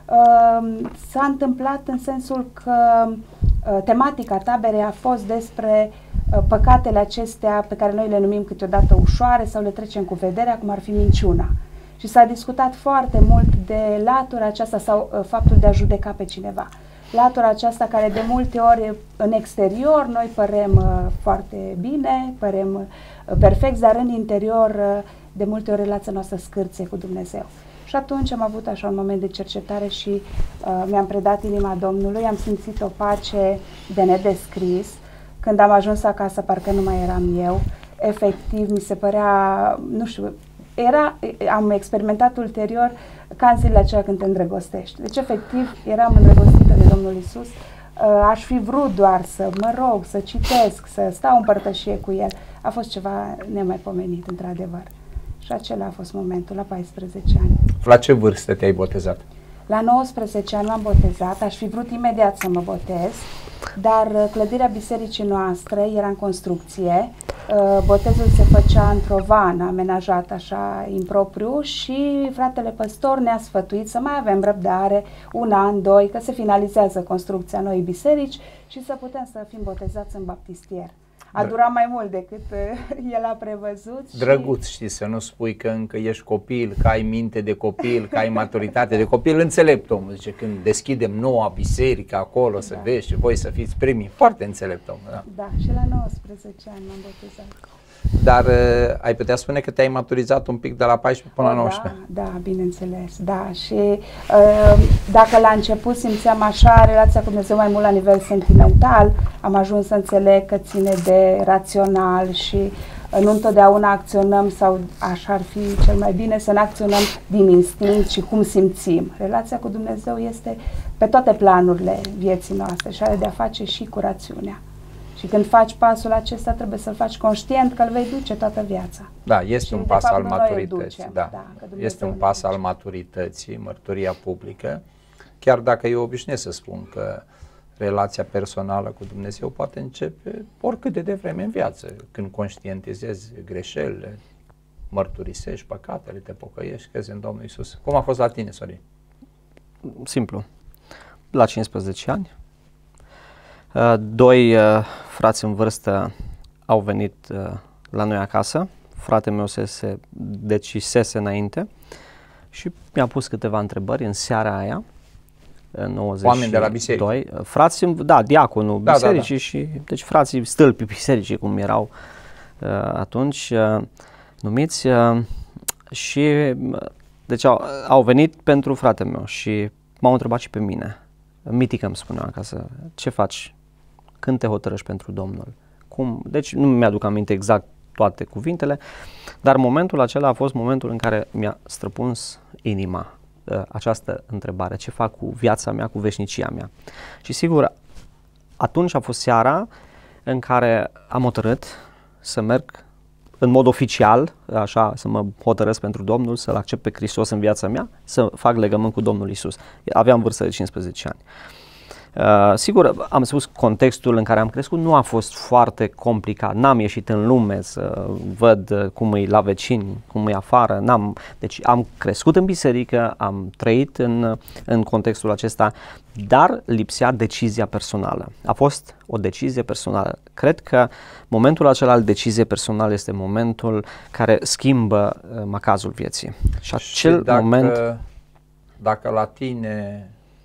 uh, s-a întâmplat în sensul că uh, tematica taberei a fost despre uh, păcatele acestea pe care noi le numim câteodată ușoare sau le trecem cu vederea, cum ar fi minciuna. Și s-a discutat foarte mult de latura aceasta sau uh, faptul de a judeca pe cineva. Latura aceasta care de multe ori în exterior noi părem uh, foarte bine, părem uh, perfecți, dar în interior uh, de multe ori relația noastră scârție cu Dumnezeu. Și atunci am avut așa un moment de cercetare și uh, mi-am predat inima Domnului, am simțit o pace de nedescris. Când am ajuns acasă, parcă nu mai eram eu. Efectiv, mi se părea, nu știu, era, am experimentat ulterior ca în zilele acelea când te îndrăgostești. Deci, efectiv, eram îndrăgostită de Domnul Iisus. Aș fi vrut doar să mă rog, să citesc, să stau în părtășie cu El. A fost ceva nemaipomenit, într-adevăr. Și acela a fost momentul, la paisprezece ani. La ce vârstă te-ai botezat? La nouăsprezece ani m-am botezat, aș fi vrut imediat să mă botez, dar clădirea bisericii noastre era în construcție, botezul se făcea într-o vană amenajată așa impropriu și fratele păstor ne-a sfătuit să mai avem răbdare un an, doi, că se finalizează construcția noii biserici și să putem să fim botezați în baptistier. A durat mai mult decât el a prevăzut. Și... Drăguț, știi, să nu spui că încă ești copil, că ai minte de copil, că ai maturitate de copil. Înțelept omul, zice, când deschidem noua biserică acolo, da. Să vezi și voi să fiți primii. Foarte înțelept omul, da. Da, și la nouăsprezece ani m-am botezat. Dar uh, ai putea spune că te-ai maturizat un pic de la paisprezece până la nouăsprezece. Da, da, bineînțeles, da. Și uh, dacă la început simțeam așa relația cu Dumnezeu mai mult la nivel sentimental, am ajuns să înțeleg că ține de rațional și uh, nu întotdeauna acționăm, sau așa ar fi cel mai bine, să ne acționăm din instinct și cum simțim. Relația cu Dumnezeu este pe toate planurile vieții noastre și are de a face și cu rațiunea. Și când faci pasul acesta, trebuie să-l faci conștient că îl vei duce toată viața. Da, este și un pas fapt, al maturității. Da. Da, este un pas al maturității, mărturia publică, chiar dacă eu obișnuiesc să spun că relația personală cu Dumnezeu poate începe oricât de devreme în viață, când conștientizezi greșelile, mărturisești păcatele, te pocăiești, crezi în Domnul Iisus. Cum a fost la tine, Sorin? Simplu. La cincisprezece ani. Doi uh, frați în vârstă au venit uh, la noi acasă. Fratele meu se, se decisese înainte și mi-a pus câteva întrebări în seara aia, în nouăzeci și doi. Oameni de la biserică? Frați, da, diaconul da, bisericii da, da. și, deci frații stâlpii bisericii, cum erau uh, atunci uh, numiți, uh, și uh, deci au, au venit pentru fratele meu și m-au întrebat și pe mine. Mitică îmi spunea acasă, ce faci? Când te hotărăști pentru Domnul? Cum? Deci nu mi-aduc aminte exact toate cuvintele, dar momentul acela a fost momentul în care mi-a străpuns inima uh, această întrebare, ce fac cu viața mea, cu veșnicia mea? Și sigur, atunci a fost seara în care am hotărât să merg în mod oficial, așa, să mă hotărăsc pentru Domnul, să-L accept pe Hristos în viața mea, să fac legământ cu Domnul Iisus. Aveam vârstă de cincisprezece ani. Uh, sigur, am spus, contextul în care am crescut nu a fost foarte complicat. N-am ieșit în lume să văd cum e la vecini, cum e afară. N-am, deci am crescut în biserică, am trăit în, în contextul acesta, dar lipsea decizia personală. A fost o decizie personală. Cred că momentul acela al deciziei personale este momentul care schimbă uh, macazul vieții. Și acel și dacă, moment... dacă la tine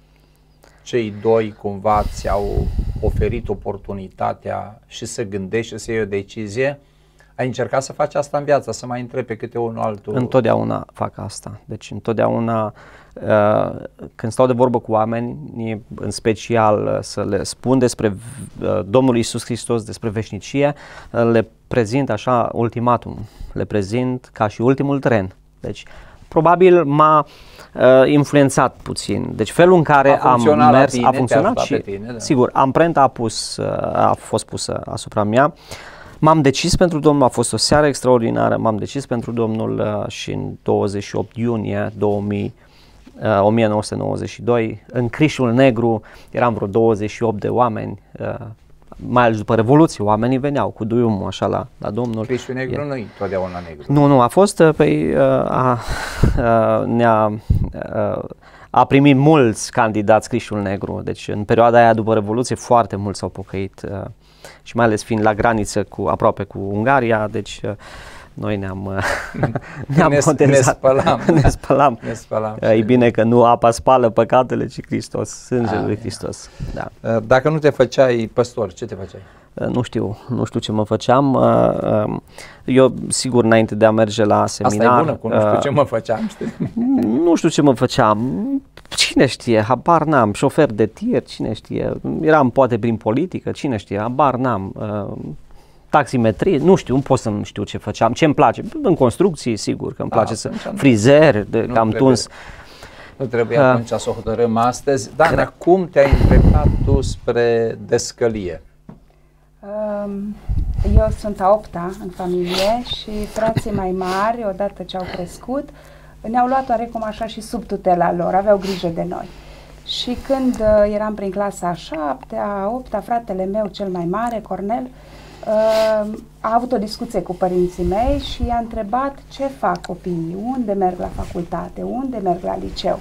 cei doi cumva ți-au oferit oportunitatea și să gândești și să iei o decizie, ai încercat să faci asta în viață, să mai întrebi pe câte unul altul? Întotdeauna fac asta. Deci întotdeauna uh, când stau de vorbă cu oameni, în special uh, să le spun despre uh, Domnul Iisus Hristos, despre veșnicie, uh, le prezint așa ultimatum, le prezint ca și ultimul tren. Deci probabil m-a uh, influențat puțin. Deci felul în care am mers tine, a funcționat și tine, da. Sigur, amprenta a, pus, uh, a fost pusă asupra mea. M-am decis pentru Domnul, a fost o seară extraordinară, m-am decis pentru Domnul uh, și în douăzeci și opt iunie două mii, uh, o mie nouă sute nouăzeci și doi, în Crișul Negru eram vreo douăzeci și opt de oameni, uh, mai ales după Revoluție, oamenii veneau cu duiumul așa la, la Domnul. Crișul Negru e... nu e totdeauna negru. Nu, nu, a fost, pe, a, a, ne-a, a, a primit mulți candidați Crișul Negru, deci în perioada aia după Revoluție foarte mulți s-au pocăit a, și mai ales fiind la graniță cu, aproape cu Ungaria, deci a, noi ne-am ne-am ne, ne spălam. ne spălam. Ne spălam. E bine că nu apa spală păcatele, ci Hristos, sângele lui Hristos. Da. Dacă nu te făceai păstor, ce te făceai? Nu știu, nu știu ce mă făceam. Eu, sigur, înainte de a merge la seminar... Asta e bună, cu nu știu ce mă făceam, știi? Nu știu ce mă făceam. Cine știe, habar n-am. Șofer de tir, cine știe. Eram poate prin politică, cine știe, habar n-am. Taximetrie, nu știu, nu pot să nu știu ce făceam. Ce îmi place? În construcții, sigur, că îmi place să... Frizer, de, că am tuns. Nu trebuie atunci să o hotărâm astăzi. Dar cum te-ai îndreptat tu spre descălie? Eu sunt a opta în familie și frații mai mari, odată ce au crescut, ne-au luat oarecum așa și sub tutela lor, aveau grijă de noi. Și când eram prin clasa a șaptea, a opta, fratele meu cel mai mare, Cornel, a avut o discuție cu părinții mei și i-a întrebat ce fac copiii, unde merg la facultate, unde merg la liceu.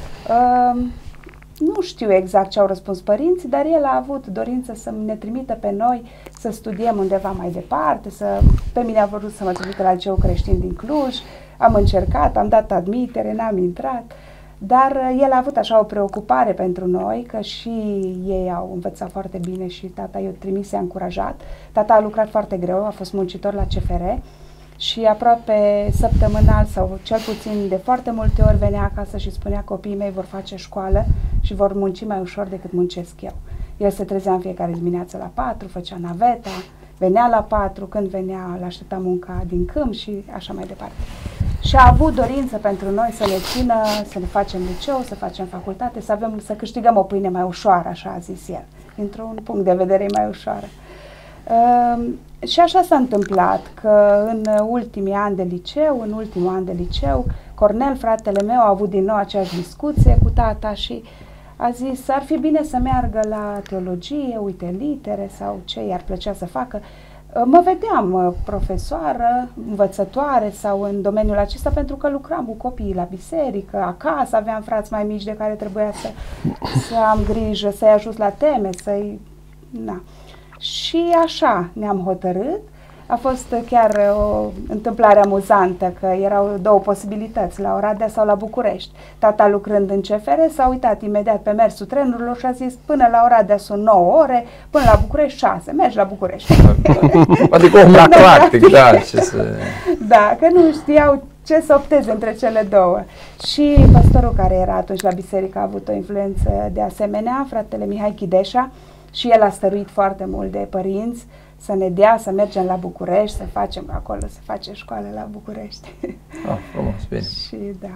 Nu știu exact ce au răspuns părinții, dar el a avut dorință să ne trimită pe noi să studiem undeva mai departe, să, pe mine a vrut să mă trimită la liceul creștin din Cluj, am încercat, am dat admitere, n-am intrat, Dar el a avut așa o preocupare pentru noi, că și ei au învățat foarte bine și tata i-a trimis, i-a încurajat. Tata a lucrat foarte greu, a fost muncitor la C F R și aproape săptămânal sau cel puțin de foarte multe ori venea acasă și spunea: copiii mei vor face școală și vor munci mai ușor decât muncesc eu. El se trezea în fiecare dimineață la patru, făcea naveta, venea la patru, când venea îl aștepta munca din câmp și așa mai departe. Și a avut dorință pentru noi să ne țină, să ne facem liceu, să facem facultate, să avem, să câștigăm o pâine mai ușoară, așa a zis el. Dintr-un punct de vedere mai ușoară. Uh, și așa s-a întâmplat că în ultimii ani de liceu, în ultimul an de liceu, Cornel, fratele meu, a avut din nou aceeași discuție cu tata și a zis: ar fi bine să meargă la teologie, uite, litere sau ce i-ar plăcea să facă. Mă vedeam profesoară, învățătoare sau în domeniul acesta, pentru că lucram cu copiii la biserică, acasă aveam frați mai mici de care trebuia să, să am grijă, să-i ajut la teme, să-i... Na. Și așa ne-am hotărât. A fost chiar o întâmplare amuzantă, că erau două posibilități, la Oradea sau la București. Tata, lucrând în C F R, s-a uitat imediat pe mersul trenurilor și a zis: până la Oradea sunt nouă ore, până la București șase, mergi la București. Adică om la practic, da. Ce să... Da, că nu știau ce să opteze între cele două. Și păstorul care era atunci la biserică a avut o influență de asemenea, fratele Mihai Chideșa, și el a stăruit foarte mult de părinți să ne dea să mergem la București, să facem acolo, să facem școală la București. Ah, frumos, bine. Și da.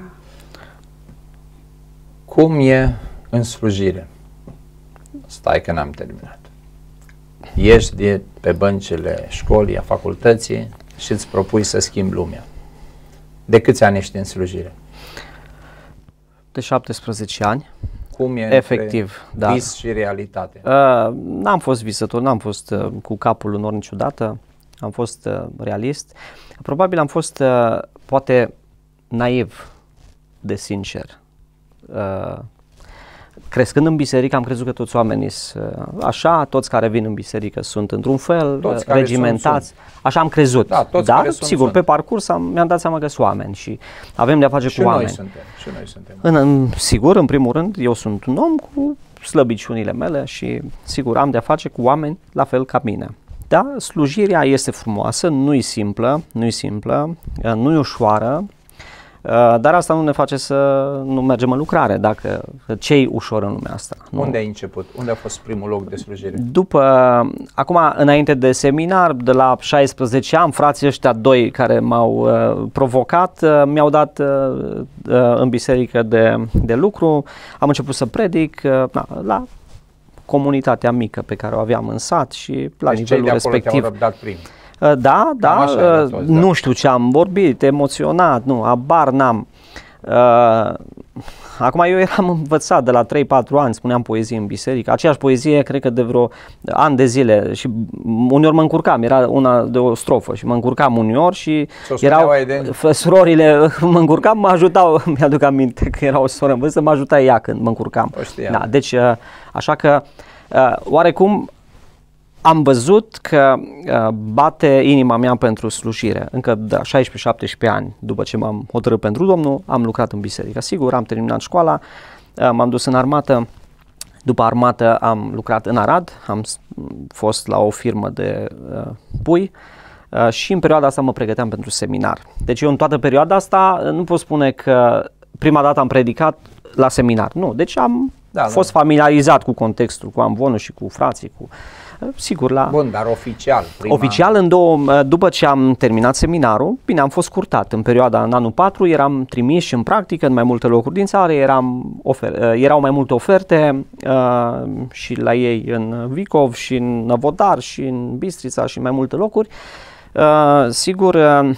Cum e în slujire? Stai că n-am terminat. Ești de pe băncile școlii, a facultății și îți propui să schimbi lumea. De câți ani ești în slujire? De șaptesprezece ani. Cum e efectiv, da. Vis și realitate? Uh, n-am fost visător, n-am fost uh, cu capul în nor niciodată, am fost uh, realist. Probabil am fost uh, poate naiv de sincer. Uh, crescând în biserică am crezut că toți oamenii sunt uh, așa, toți care vin în biserică sunt într-un fel, toți uh, regimentați, sunt, sunt. Așa am crezut. Da, toți Dar, care sunt, sigur, sunt. Pe parcurs am, mi-am dat seama că sunt oameni și avem de-a face și cu oameni. Noi suntem, și noi suntem. În, în, sigur, în primul rând, eu sunt un om cu slăbiciunile mele și, sigur, am de-a face cu oameni la fel ca mine. Da, slujirea este frumoasă, nu-i simplă, nu-i simplă, nu-i ușoară, dar asta nu ne face să nu mergem în lucrare, dacă ce-i ușor în lumea asta. Nu? Unde ai început? Unde a fost primul loc de slujire? După, acum, înainte de seminar, de la șaisprezece ani, frații ăștia doi care m-au uh, provocat, uh, mi-au dat uh, uh, în biserică de, de lucru, am început să predic uh, na, la comunitatea mică pe care o aveam în sat și la deci nivelul cei de respectiv. Te-au răbdat prim. Da, da, uh, nu da. știu ce am vorbit, emoționat, nu, abar n-am. Uh, acum eu eram învățat de la trei patru ani, spuneam poezie în biserică, aceeași poezie cred că de vreo ani de zile și uneori mă încurcam, era una de o strofă și mă încurcam uneori și erau surorile, mă încurcam, mă ajutau, mi-aduc aminte că era o soră în vârstă, mă ajuta ea când mă încurcam. Da, deci uh, așa că uh, oarecum am văzut că uh, bate inima mea pentru slujire. Încă de șaisprezece șaptesprezece ani, după ce m-am hotărât pentru Domnul, am lucrat în biserică. Sigur, am terminat școala, uh, m-am dus în armată. După armată am lucrat în Arad, am fost la o firmă de uh, pui uh, și în perioada asta mă pregăteam pentru seminar. Deci eu în toată perioada asta nu pot spune că prima dată am predicat la seminar. Nu, deci am da, fost da. familiarizat cu contextul, cu amvonul și cu frații, cu... Sigur, la... Bun, dar oficial. Prima... Oficial, în două, după ce am terminat seminarul, bine, am fost curtat. În perioada, în anul patru, eram trimis în practică în mai multe locuri din țară, eram ofer, erau mai multe oferte uh, și la ei în Vicov și în Năvodar și în Bistrița și în mai multe locuri. Uh, sigur, uh,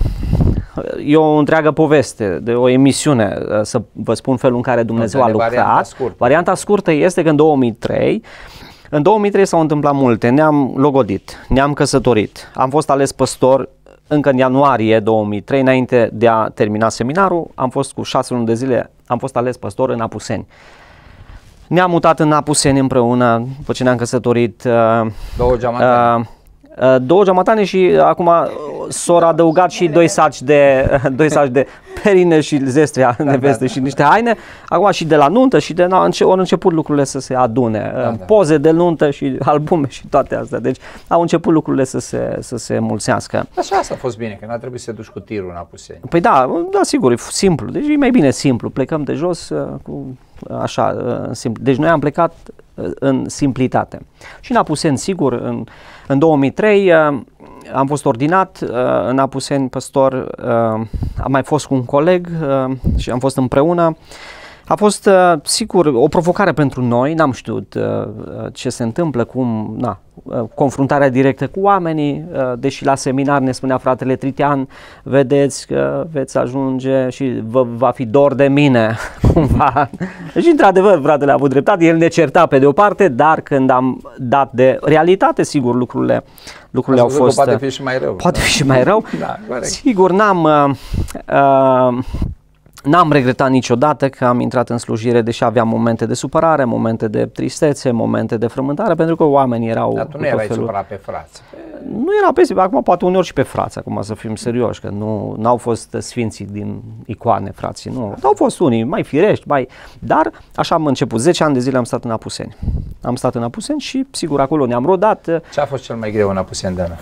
e o întreagă poveste, de o emisiune, uh, să vă spun felul în care Dumnezeu a lucrat. Varianta scurtă. Varianta scurtă este că în două mii trei În două mii trei s-au întâmplat multe, ne-am logodit, ne-am căsătorit, am fost ales păstor încă în ianuarie două mii trei, înainte de a termina seminarul, am fost cu șase luni de zile, am fost ales păstor în Apuseni. Ne-am mutat în Apuseni împreună, după ce ne-am căsătorit. Două geamantene. Uh, Două geamatane și acum s-au adăugat și doi saci de, doi saci de perine și zestrea neveste și niște haine. Acum și de la nuntă și de na, au început lucrurile să se adune. Da, da. Poze de nuntă și albume și toate astea. Deci au început lucrurile să se, să se mulțească. Așa asta a fost bine, că n-a trebuit să te duci cu tirul în Apuseni. Păi da, da, sigur, e simplu. Deci e mai bine simplu. Plecăm de jos cu așa, simplu. Deci noi am plecat în simplitate. Și în Apuseni, sigur, în, în două mii trei am fost ordinat în Apuseni păstor, am mai fost cu un coleg și am fost împreună. A fost, sigur, o provocare pentru noi, n-am știut ce se întâmplă, cum, na, confruntarea directă cu oamenii, deși la seminar ne spunea fratele Tritian, vedeți că veți ajunge și vă va fi dor de mine, cumva. Și într-adevăr, fratele a avut dreptate, el ne certa pe de o parte, dar când am dat de realitate, sigur, lucrurile, lucrurile au fost... Poate fi și mai rău. Poate fi și mai rău. Da, sigur, n-am... Uh, uh, N-am regretat niciodată că am intrat în slujire, deși aveam momente de supărare, momente de tristețe, momente de frământare, pentru că oamenii erau... Dar tu nu erai supărat pe frați. Nu era pe zi, acum poate uneori și pe frați, acum să fim serioși, că nu n-au fost sfinții din icoane, frații, nu. Au fost unii mai firești, mai... Dar așa am început, zece ani de zile am stat în Apuseni. Am stat în Apuseni și, sigur, acolo ne-am rodat. Ce a fost cel mai greu în Apuseni, Dana?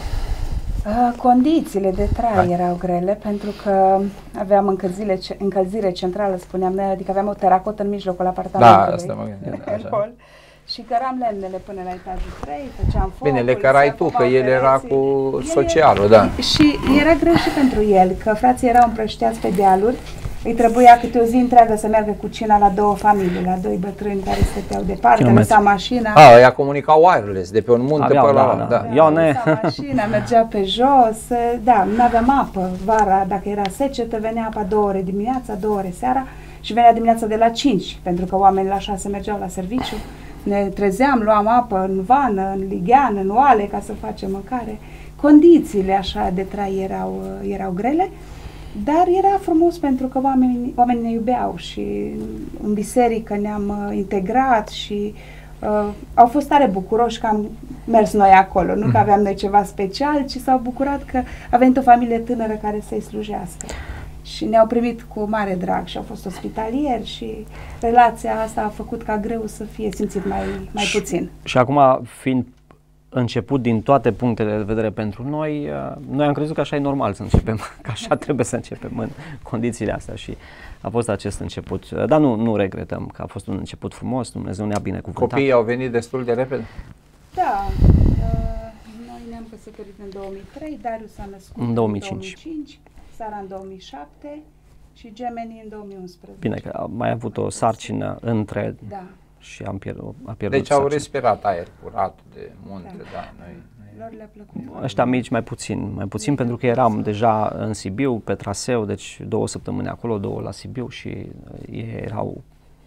Uh, condițiile de trai da. erau grele pentru că aveam încălzire, încălzire centrală, spuneam noi, adică aveam o teracotă în mijlocul apartamentului. Da, asta mă gândeam, așa. Și căram lemnele până la etajul trei, făceam focul. Bine, le cărai tu, că el era cu socialul, da. Și era greu și pentru el, că frații erau împrășteați pe dealuri. Îi trebuia câte o zi întreagă să meargă cu cina la două familii, la doi bătrâni care stăteau departe, lăsa mașina. A, ea comunicau wireless, de pe un munte pe la... Da, da. da. Lăsa mașina, mergea pe jos, da, nu aveam apă. Vara, dacă era secetă, venea apa două ore dimineața, două ore seara și venea dimineața de la cinci, pentru că oamenii la șase mergeau la serviciu. Ne trezeam, luam apă în vană, în ligheană, în oale, ca să facem mâncare. Condițiile așa de trai erau, erau grele. Dar era frumos pentru că oamenii, oamenii ne iubeau și în biserică ne-am uh, integrat și uh, au fost tare bucuroși că am mers noi acolo. Nu că aveam noi ceva special, ci s-au bucurat că a venit o familie tânără care să-i slujească. Și ne-au primit cu mare drag și au fost ospitalieri și relația asta a făcut ca greu să fie simțit mai, mai puțin. Și acum, fiind început din toate punctele de vedere pentru noi, noi am crezut că așa e normal să începem, că așa trebuie să începem în condițiile astea și a fost acest început. Dar nu, nu regretăm că a fost un început frumos, Dumnezeu ne-a binecuvântat. Copiii au venit destul de repede? Da, uh, noi ne-am căsătorit în două mii trei, Darius s-a născut în două mii cinci, Sara în două mii șapte și gemenii în două mii unsprezece. Bine că am mai avut o sarcină între... Da. Și am pierdut, a pierdut deci au sarcina. Respirat aer curat de munte, da. da noi, noi... Lor le-a plăcut. Ăștia mici mai puțin, mai puțin pentru că eram deja în Sibiu, pe traseu, deci două săptămâni acolo, două la Sibiu și ei erau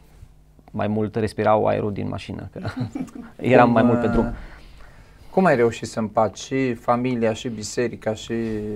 mai mult, respirau aerul din mașină, că eram mai mult pe drum. Cum ai reușit să împaci și familia, și biserica, și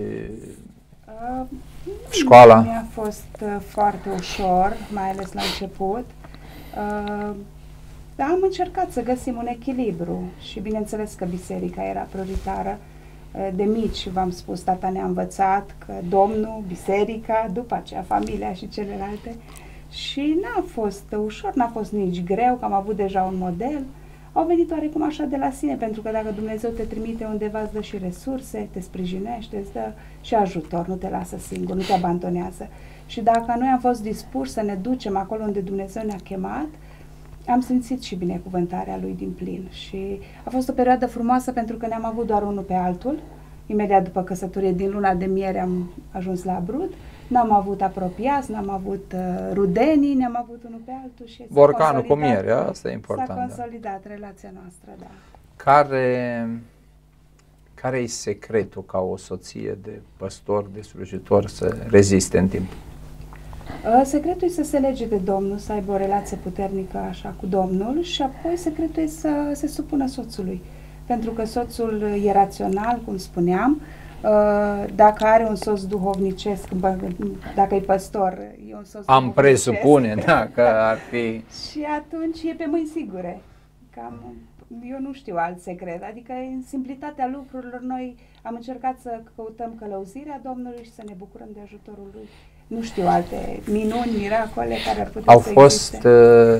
uh, școala? Mi-a fost uh, foarte ușor, mai ales la început. Uh, Dar am încercat să găsim un echilibru și bineînțeles că biserica era prioritară. De mici, v-am spus, tata ne-a învățat că Domnul, biserica, după aceea familia și celelalte. Și n-a fost ușor, n-a fost nici greu, că am avut deja un model. Au venit oarecum așa de la sine, pentru că dacă Dumnezeu te trimite undeva, îți dă și resurse, te sprijinește, îți dă și ajutor, nu te lasă singur, nu te abandonează. Și dacă noi am fost dispuși să ne ducem acolo unde Dumnezeu ne-a chemat, am simțit și binecuvântarea Lui din plin. Și a fost o perioadă frumoasă pentru că ne-am avut doar unul pe altul. Imediat după căsătorie, din luna de miere, am ajuns la brud. N-am avut apropiați, n-am avut uh, rudenii, ne-am avut unul pe altul și borcanul cu miere, asta e important. S-a consolidat da. relația noastră, da. Care, care e secretul ca o soție de păstor, de slujitor să reziste în timp? Secretul e să se lege de Domnul, să aibă o relație puternică așa cu Domnul și apoi secretul e să se supună soțului. Pentru că soțul e rațional, cum spuneam, dacă are un soț duhovnicesc, dacă e păstor, e un soț Am presupune, da, că ar fi... Și atunci e pe mâini sigure. cam, eu nu știu alt secret, adică în simplitatea lucrurilor noi am încercat să căutăm călăuzirea Domnului și să ne bucurăm de ajutorul Lui. Nu știu alte minuni, miracole care ar putea Au să fost existe.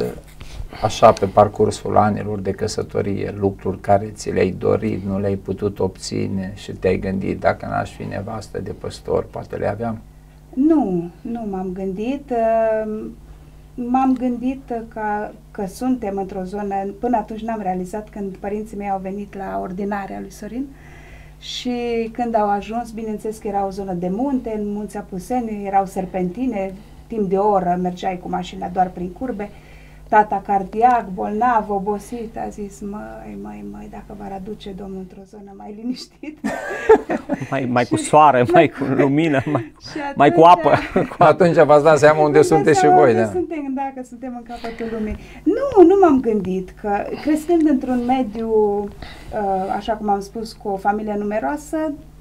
așa pe parcursul anilor de căsătorie lucruri care ți le-ai dorit, nu le-ai putut obține și te-ai gândit dacă n-aș fi nevastă de păstor, poate le aveam? Nu, nu m-am gândit. M-am gândit că, că suntem într-o zonă, până atunci n-am realizat când părinții mei au venit la ordinarea lui Sorin și când au ajuns, bineînțeles că era o zonă de munte, în Munții Apuseni, erau serpentine, timp de o oră mergeai cu mașina doar prin curbe. Tata cardiac, bolnav, obosit, a zis, măi, măi, măi, dacă v-ar aduce Domnul într-o zonă mai liniștită. mai, mai cu soare, mai cu lumină, mai, atunci, mai cu apă. Atunci v-ați dat seama unde sunteți și voi. Da. Suntem, da, că suntem în capătul lumii. Nu, nu m-am gândit că crescând într-un mediu, așa cum am spus, cu o familie numeroasă,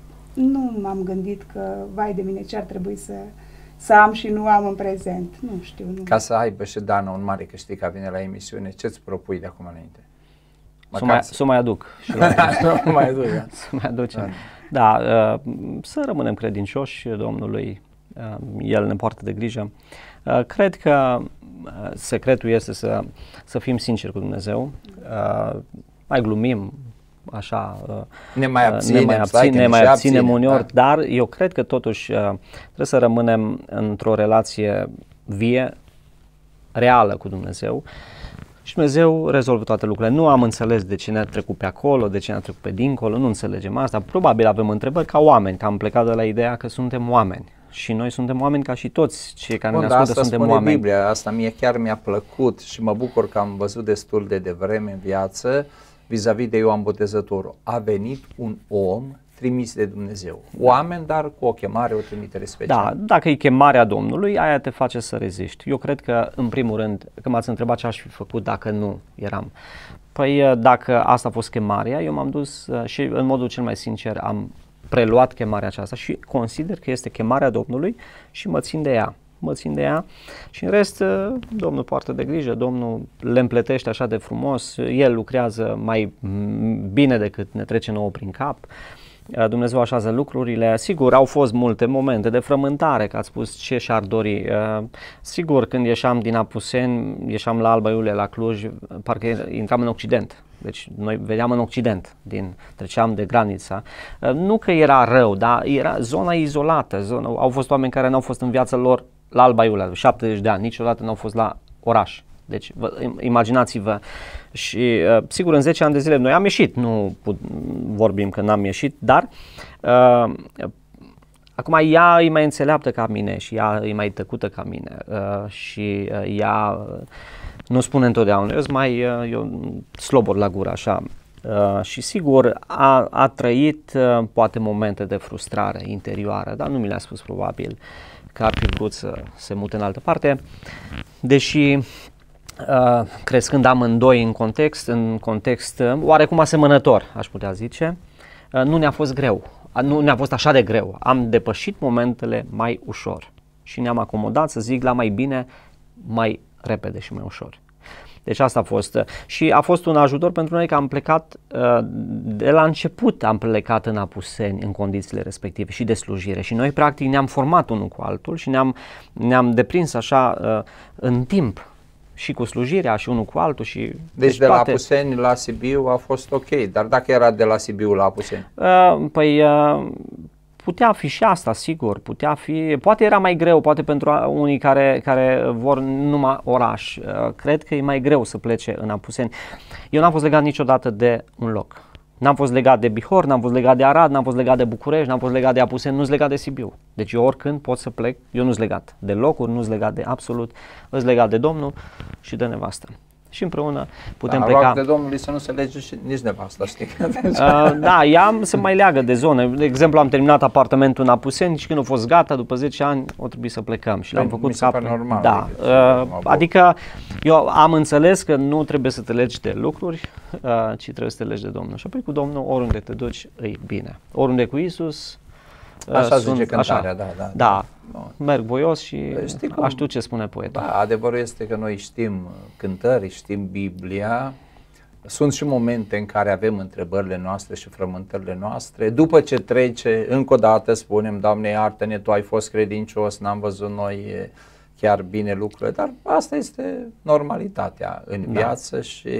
nu m-am gândit că, vai de mine, ce ar trebui să... să am și nu am în prezent. Nu știu. Nu. Ca să aibă și Dana un mare câștig ca vine la emisiune, ce-ți propui de acum înainte? Să mai, să mai aduc. Să mai aduc, da. Să mai aducem. Da, da, să rămânem credincioși Domnului. El ne poartă de grijă. Cred că secretul este să, să fim sinceri cu Dumnezeu. Mai glumim, așa, ne mai abținem, ne mai abținem, ne mai abținem abține, uneori, da. Dar eu cred că totuși trebuie să rămânem într-o relație vie, reală cu Dumnezeu și Dumnezeu rezolvă toate lucrurile. Nu am înțeles de ce ne-a trecut pe acolo, de ce ne-a trecut pe dincolo, nu înțelegem asta. Probabil avem întrebări ca oameni, că am plecat de la ideea că suntem oameni. Și noi suntem oameni ca și toți cei care Bun, ne ascultă, suntem spune oameni. Biblia, asta mie chiar mi-a plăcut și mă bucur că am văzut destul de devreme în viață vis-a-vis de Ioan Botezătorul. A venit un om trimis de Dumnezeu. Oameni, dar cu o chemare, o trimitere specială. Da, dacă e chemarea Domnului, aia te face să reziști. Eu cred că, în primul rând, că m-ați întrebat ce aș fi făcut dacă nu eram. Păi, dacă asta a fost chemarea, eu m-am dus și, în modul cel mai sincer, am preluat chemarea aceasta și consider că este chemarea Domnului și mă țin de ea. Mă țin de ea și în rest Domnul poartă de grijă, Domnul le împletește așa de frumos, El lucrează mai bine decât ne trece nouă prin cap, Dumnezeu așează lucrurile. Sigur, au fost multe momente de frământare, că ați spus ce și-ar dori. Sigur, când ieșeam din Apuseni, ieșeam la Alba Iulia, la Cluj, parcă intram în Occident. Deci noi vedeam în Occident, din, treceam de granița. Nu că era rău, dar era zona izolată. Zona, au fost oameni care n-au fost în viața lor la Alba Iulia, șaptezeci de ani, niciodată n-au fost la oraș. Deci vă, imaginați-vă și uh, sigur în zece ani de zile noi am ieșit, nu put, vorbim că n-am ieșit, dar uh, acum ea e mai înțeleaptă ca mine și ea e mai tăcută ca mine uh, și uh, ea uh, nu spune întotdeauna, eu sunt mai uh, eu, slobor la gură așa. Uh, și sigur a, a trăit uh, poate momente de frustrare interioară, dar nu mi le-a spus probabil că ar fi vrut să se mute în altă parte, deși uh, crescând amândoi în context, în context uh, oarecum asemănător, aș putea zice, uh, nu ne-a fost greu, uh, nu ne-a fost așa de greu, am depășit momentele mai ușor și ne-am acomodat, să zic, la mai bine, mai repede și mai ușor. Deci asta a fost și a fost un ajutor pentru noi că am plecat, de la început am plecat în Apuseni în condițiile respective și de slujire și noi practic ne-am format unul cu altul și ne-am, ne-am deprins așa în timp și cu slujirea și unul cu altul. Și deci, deci de toate... la Apuseni la Sibiu a fost ok, dar dacă era de la Sibiu la Apuseni? Păi... Putea fi și asta, sigur, putea fi, poate era mai greu, poate pentru unii care, care vor numai oraș, cred că e mai greu să plece în Apuseni. Eu n-am fost legat niciodată de un loc, n-am fost legat de Bihor, n-am fost legat de Arad, n-am fost legat de București, n-am fost legat de Apuseni, nu-s legat de Sibiu. Deci eu oricând pot să plec, eu nu-s legat de locuri, nu-s legat de absolut, îs legat de Domnul și de nevastă. Și împreună putem da, pleca. de Domnului să nu se lege și nici nevasta, știi? Uh, da, ea se mai leagă de zone. De exemplu, am terminat apartamentul în Apuseni și când a fost gata, după zece ani, o trebuie să plecăm și l-am făcut cap. Normal, da, uh, adică eu am înțeles că nu trebuie să te legi de lucruri, uh, ci trebuie să te legi de Domnul. Și apoi cu Domnul, oriunde te duci, e bine. Oriunde cu Iisus. Așa sunt, zice cântarea, așa. da, da. Da, da. Merg voios și aș știu ce spune poetul. Da, adevărul este că noi știm cântări, știm Biblia, sunt și momente în care avem întrebările noastre și frământările noastre. După ce trece, încă o dată spunem, Doamne iartă-ne, Tu ai fost credincios, n-am văzut noi chiar bine lucrurile, dar asta este normalitatea în da. viață și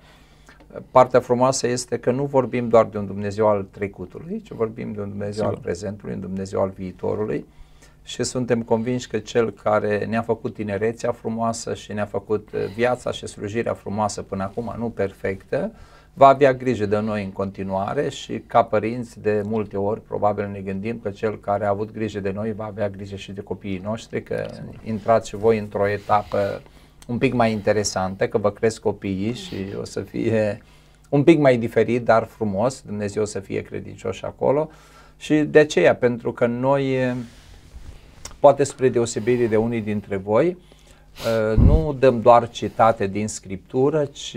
partea frumoasă este că nu vorbim doar de un Dumnezeu al trecutului, ci vorbim de un Dumnezeu Sigur. al prezentului, un Dumnezeu al viitorului și suntem convinși că Cel care ne-a făcut tinerețea frumoasă și ne-a făcut viața și slujirea frumoasă până acum, nu perfectă, va avea grijă de noi în continuare și ca părinți de multe ori probabil ne gândim că Cel care a avut grijă de noi va avea grijă și de copiii noștri, că intrați și voi într-o etapă un pic mai interesantă, că vă cresc copiii și o să fie un pic mai diferit, dar frumos, Dumnezeu să fie credincioși acolo și de aceea, pentru că noi, poate spre deosebire de unii dintre voi, nu dăm doar citate din Scriptură, ci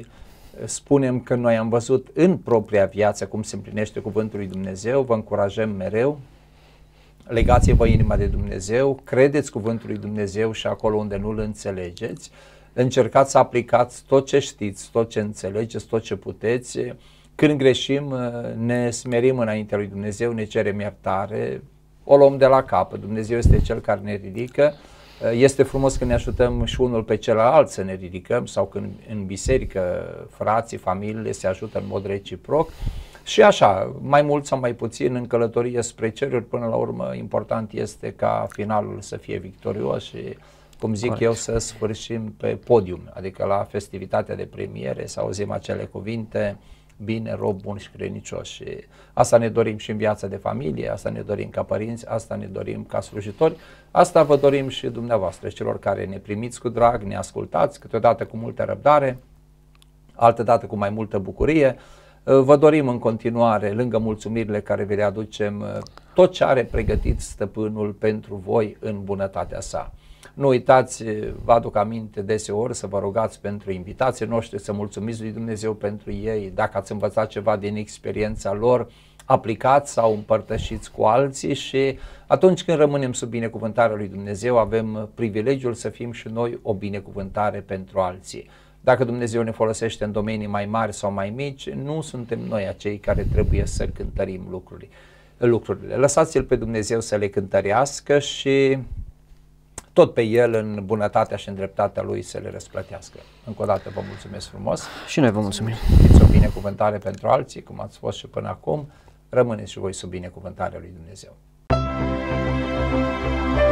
spunem că noi am văzut în propria viață cum se împlinește cuvântul lui Dumnezeu, vă încurajăm mereu, legați-vă inima de Dumnezeu, credeți cuvântul lui Dumnezeu și acolo unde nu-l înțelegeți, încercați să aplicați tot ce știți, tot ce înțelegeți, tot ce puteți. Când greșim, ne smerim înaintea lui Dumnezeu, ne cerem iertare, o luăm de la capăt. Dumnezeu este Cel care ne ridică. Este frumos când ne ajutăm și unul pe celălalt să ne ridicăm sau când în biserică frații, familiile se ajută în mod reciproc. Și așa, mai mult sau mai puțin în călătorie spre ceruri, până la urmă important este ca finalul să fie victorios și, cum zic Corect. eu, să sfârșim pe podium, adică la festivitatea de premiere, să auzim acele cuvinte, bine, rob bun și credincios. Și asta ne dorim și în viața de familie, asta ne dorim ca părinți, asta ne dorim ca slujitori, asta vă dorim și dumneavoastră, celor care ne primiți cu drag, ne ascultați, câteodată cu multă răbdare, altădată cu mai multă bucurie. Vă dorim în continuare, lângă mulțumirile care vi le aducem, tot ce are pregătit Stăpânul pentru voi în bunătatea sa. Nu uitați, vă aduc aminte deseori să vă rugați pentru invitații noștri, să mulțumiți lui Dumnezeu pentru ei. Dacă ați învățat ceva din experiența lor, aplicați sau împărtășiți cu alții și atunci când rămânem sub binecuvântarea lui Dumnezeu, avem privilegiul să fim și noi o binecuvântare pentru alții. Dacă Dumnezeu ne folosește în domenii mai mari sau mai mici, nu suntem noi acei care trebuie să cântărim lucrurile. lucrurile. Lăsați-L pe Dumnezeu să le cântărească și tot pe El în bunătatea și în dreptatea Lui să le răsplătească. Încă o dată vă mulțumesc frumos. Și noi vă mulțumim. Fiți o binecuvântare pentru alții, cum ați fost și până acum. Rămâneți și voi sub binecuvântarea lui Dumnezeu.